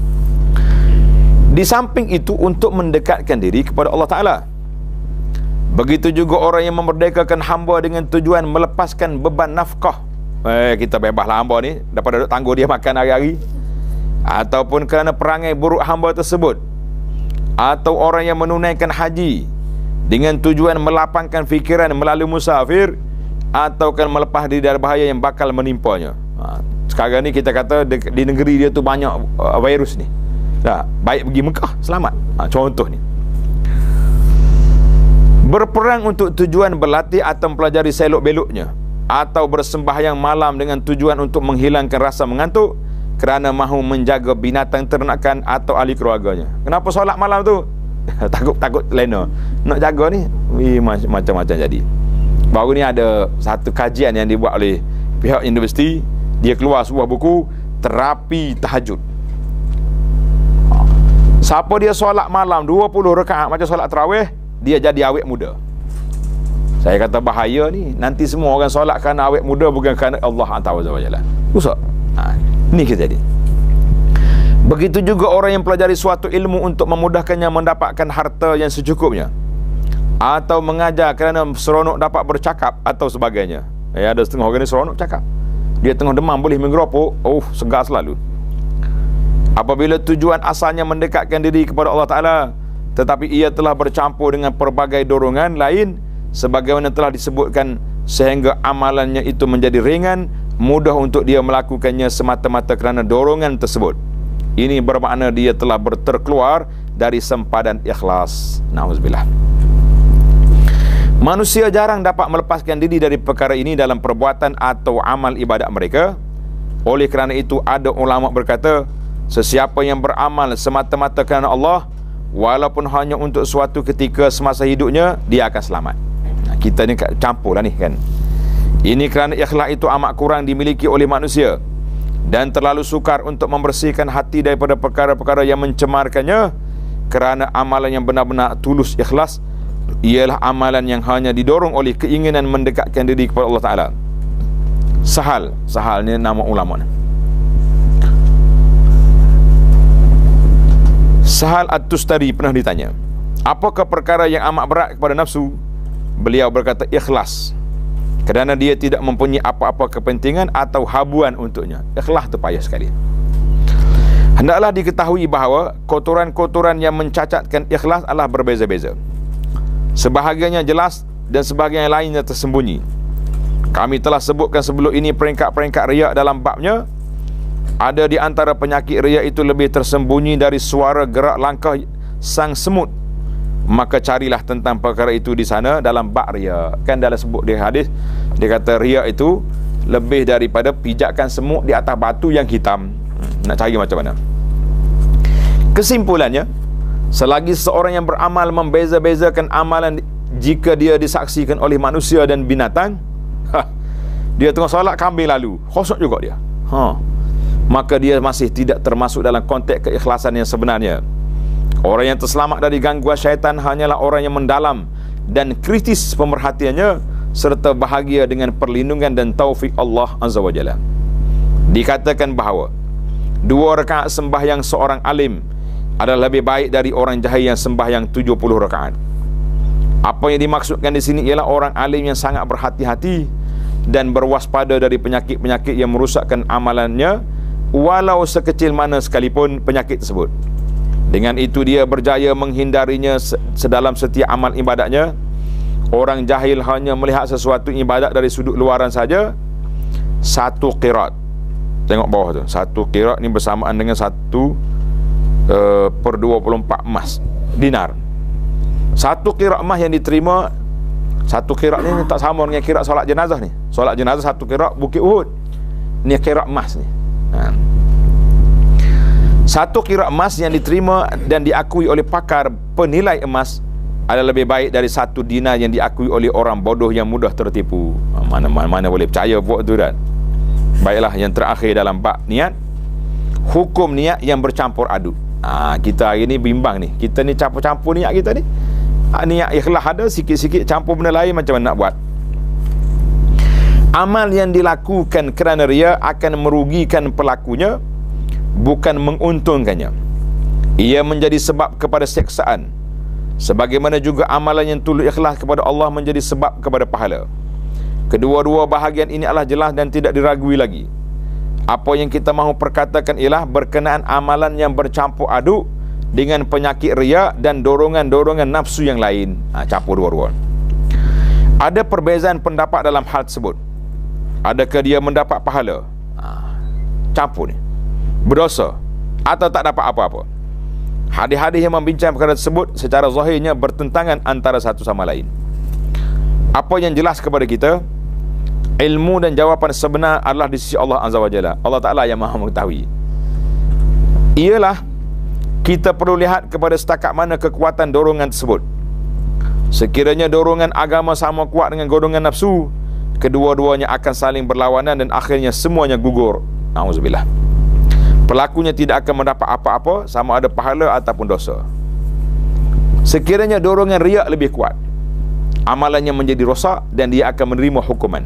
Di samping itu, untuk mendekatkan diri kepada Allah Ta'ala. Begitu juga orang yang memerdekakan hamba dengan tujuan melepaskan beban nafkah. Eh, kita bebaslah hamba ni daripada duduk tangguh dia makan hari-hari. Ataupun kerana perangai buruk hamba tersebut. Atau orang yang menunaikan haji dengan tujuan melapangkan fikiran melalui musafir, atau kan melepas diri dari bahaya yang bakal menimpanya. Ha, sekarang ni kita kata di, di negeri dia tu banyak uh, virus ni. Dah, baik pergi Mekah, selamat. Ha, contoh ni. Berperang untuk tujuan berlatih atau mempelajari selok-beloknya, atau bersembahyang malam dengan tujuan untuk menghilangkan rasa mengantuk kerana mahu menjaga binatang ternakan atau ahli keluarganya. Kenapa solat malam tu? Takut-takut lena. Nak jaga ni, macam-macam jadi. Baru ni ada satu kajian yang dibuat oleh pihak universiti. Dia keluar sebuah buku, terapi tahajud. Siapa dia solat malam dua puluh rakaat macam solat tarawih, dia jadi awet muda. Saya kata bahaya ni. Nanti semua orang solat kerana awet muda, bukan kerana Allah Azza wa Jalla. Rusak. Ha, ni kita jadi. Begitu juga orang yang pelajari suatu ilmu untuk memudahkannya mendapatkan harta yang secukupnya, atau mengajar kerana seronok dapat bercakap atau sebagainya. Eh, ada setengah orang ni seronok cakap. Dia tengah demam boleh mengeropok, oh segar selalu. Apabila tujuan asalnya mendekatkan diri kepada Allah Ta'ala, tetapi ia telah bercampur dengan pelbagai dorongan lain, sebagaimana telah disebutkan, sehingga amalannya itu menjadi ringan, mudah untuk dia melakukannya semata-mata kerana dorongan tersebut. Ini bermakna dia telah terkeluar dari sempadan ikhlas. Na'udzubillah. Manusia jarang dapat melepaskan diri dari perkara ini dalam perbuatan atau amal ibadat mereka. Oleh kerana itu, ada ulama berkata, sesiapa yang beramal semata-mata kerana Allah, walaupun hanya untuk suatu ketika semasa hidupnya, dia akan selamat. Nah, kita ni campur lah ni kan. Ini kerana ikhlas itu amat kurang dimiliki oleh manusia, dan terlalu sukar untuk membersihkan hati daripada perkara-perkara yang mencemarkannya. Kerana amalan yang benar-benar tulus ikhlas ialah amalan yang hanya didorong oleh keinginan mendekatkan diri kepada Allah Ta'ala. Sahal, Sahal ni nama ulama ni. Sahal At-Tustari pernah ditanya, apakah perkara yang amat berat kepada nafsu? Beliau berkata, ikhlas. Kerana dia tidak mempunyai apa-apa kepentingan atau habuan untuknya. Ikhlas tu payah sekali. Hendaklah diketahui bahawa kotoran-kotoran yang mencacatkan ikhlas adalah berbeza-beza. Sebahagiannya jelas dan sebahagian lainnya tersembunyi. Kami telah sebutkan sebelum ini peringkat-peringkat riya dalam babnya. Ada di antara penyakit riya itu lebih tersembunyi dari suara gerak langkah sang semut. Maka carilah tentang perkara itu di sana dalam bab riya. Kan dalam sebut di hadis, dia kata riya itu lebih daripada pijakan semut di atas batu yang hitam. Nak cari macam mana? Kesimpulannya, selagi seorang yang beramal membeza-bezakan amalan jika dia disaksikan oleh manusia dan binatang, ha, dia tengah solat kambing lalu, khosok juga dia. Ha. maka dia masih tidak termasuk dalam konteks keikhlasan yang sebenarnya. Orang yang terselamat dari gangguan syaitan hanyalah orang yang mendalam dan kritis pemerhatiannya serta bahagia dengan perlindungan dan taufik Allah Azza wa Jalla. Dikatakan bahawa dua rakaat sembahyang seorang alim adalah lebih baik dari orang jahil yang sembahyang tujuh puluh rakaat. Apa yang dimaksudkan di sini ialah orang alim yang sangat berhati-hati dan berwaspada dari penyakit-penyakit yang merusakkan amalannya, walau sekecil mana sekalipun penyakit tersebut. Dengan itu dia berjaya menghindarinya sedalam setiap amal ibadatnya. Orang jahil hanya melihat sesuatu ibadat dari sudut luaran saja. Satu qiraat, tengok bawah tu, satu qiraat ni bersamaan dengan satu uh, per dua puluh empat emas dinar. Satu qiraat emas yang diterima, satu qiraat ni tak sama dengan qiraat solat jenazah ni. Solat jenazah satu qiraat Bukit Uhud, ni qiraat emas ni. Ha. Satu qiraat emas yang diterima dan diakui oleh pakar penilai emas adalah lebih baik dari satu dinar yang diakui oleh orang bodoh yang mudah tertipu. Mana-mana mana boleh percaya buat tu kan. Baiklah, yang terakhir dalam bab niat, hukum niat yang bercampur aduk. Ha, kita hari ni bimbang ni. Kita ni campur-campur niat kita ni. Ha, niat ikhlas ada, sikit-sikit campur benda lain, macam mana nak buat? Amal yang dilakukan kerana riya akan merugikan pelakunya, bukan menguntungkannya. Ia menjadi sebab kepada seksaan, sebagaimana juga amalan yang tulus ikhlas kepada Allah menjadi sebab kepada pahala. Kedua-dua bahagian ini adalah jelas dan tidak diragui lagi. Apa yang kita mahu perkatakan ialah berkenaan amalan yang bercampur aduk dengan penyakit riya dan dorongan-dorongan nafsu yang lain. Ha, campur dua-dua. Ada perbezaan pendapat dalam hal tersebut. Adakah dia mendapat pahala? Ha, campur ni, berdosa atau tak dapat apa-apa? Hadis-hadis yang membincang perkara tersebut secara zahirnya bertentangan antara satu sama lain. Apa yang jelas kepada kita, ilmu dan jawapan sebenar adalah di sisi Allah Azza wa Jalla. Allah Ta'ala yang maha mengetahui. Ialah kita perlu lihat kepada setakat mana kekuatan dorongan tersebut. Sekiranya dorongan agama sama kuat dengan dorongan nafsu, kedua-duanya akan saling berlawanan dan akhirnya semuanya gugur. Na'udzubillah. Pelakunya tidak akan mendapat apa-apa, sama ada pahala ataupun dosa. Sekiranya dorongan riya lebih kuat, amalannya menjadi rosak dan dia akan menerima hukuman.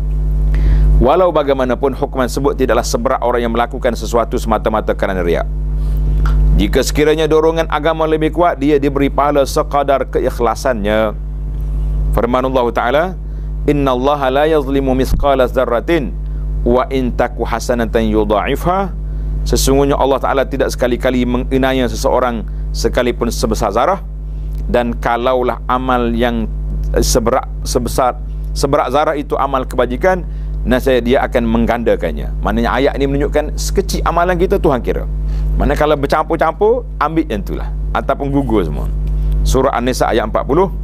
Walau bagaimanapun, hukuman tersebut tidaklah seberat orang yang melakukan sesuatu semata-mata kerana riya. Jika sekiranya dorongan agama lebih kuat, dia diberi pahala sekadar keikhlasannya. Firman Allah Ta'ala, Inna Allah la yazlimu mithqala dzarratin wa in taku hasanatan yudha'ifha. Sesungguhnya Allah Ta'ala tidak sekali-kali menganiaya seseorang sekalipun sebesar zarah, dan kalaulah amal yang seberat sebesar seberat zarah itu amal kebajikan, nascaya dia akan menggandakannya. Maknanya ayat ini menunjukkan sekecil amalan kita Tuhan kira. Mana kalau bercampur-campur, ambil yang itulah ataupun gugur semua. Surah An-Nisa ayat empat puluh.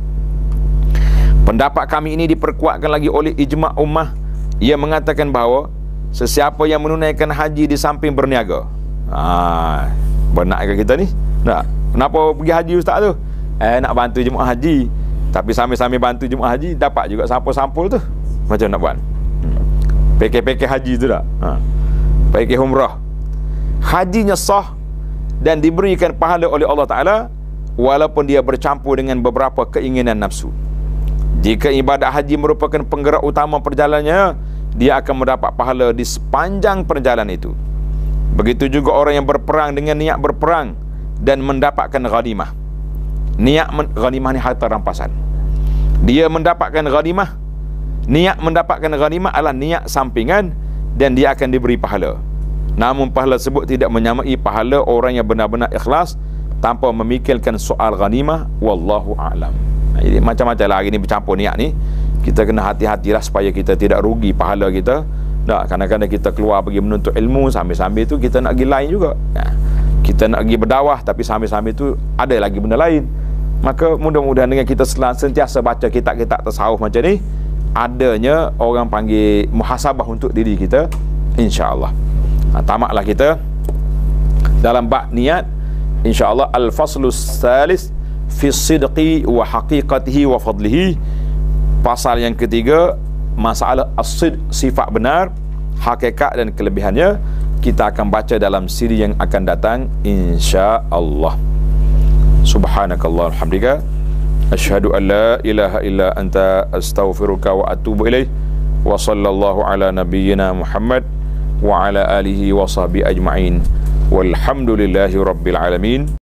Pendapat kami ini diperkuatkan lagi oleh ijma' ummah. Ia mengatakan bahawa sesiapa yang menunaikan haji di samping berniaga. Ah, benar ke kita ni? Tak. Kenapa pergi haji ustaz tu? Eh, nak bantu jemaah haji. Tapi sambil-sambil bantu jemaah haji, dapat juga sampul-sampul tu. Macam nak buat? Pekeh-pekeh haji tu tak? Ha. Pekeh umrah. Hajinya sah dan diberikan pahala oleh Allah Ta'ala, walaupun dia bercampur dengan beberapa keinginan nafsu. Jika ibadat haji merupakan penggerak utama perjalanannya, dia akan mendapat pahala di sepanjang perjalanan itu. Begitu juga orang yang berperang dengan niat berperang dan mendapatkan ghanimah. Niat ghanimah ni harta rampasan. Dia mendapatkan ghanimah. Niat mendapatkan ghanimah adalah niat sampingan dan dia akan diberi pahala. Namun pahala tersebut tidak menyamai pahala orang yang benar-benar ikhlas tanpa memikirkan soal ghanimah. Wallahu a'lam. Jadi macam-macam lah hari ni bercampur niat ni. Kita kena hati-hatilah supaya kita tidak rugi pahala kita. Tak, kadang-kadang kita keluar pergi menuntut ilmu, sambil-sambil tu kita nak pergi lain juga. Ya. Kita nak pergi berdakwah tapi sambil-sambil tu ada lagi benda lain. Maka mudah-mudahan dengan kita sentiasa baca kitab-kitab tasawuf macam ni, adanya orang panggil muhasabah untuk diri kita, insya-Allah. Ha, tamatlah kita dalam bab niat, insya-Allah. Al-faslus salis fi sidqi wa haqiqatihi wa fadlihi. Pasal yang ketiga, masalah as-sidq, sifat benar, hakikat dan kelebihannya. kita akan baca dalam siri yang akan datang insya-Allah. Subhanakallah alhamdulillah, asyhadu an la ilaha illa anta astaghfiruka wa atubu ilaih. Wa sallallahu ala nabiyyina Muhammad wa ala alihi wa sahbihi ajma'in. Walhamdulillahi rabbil alamin.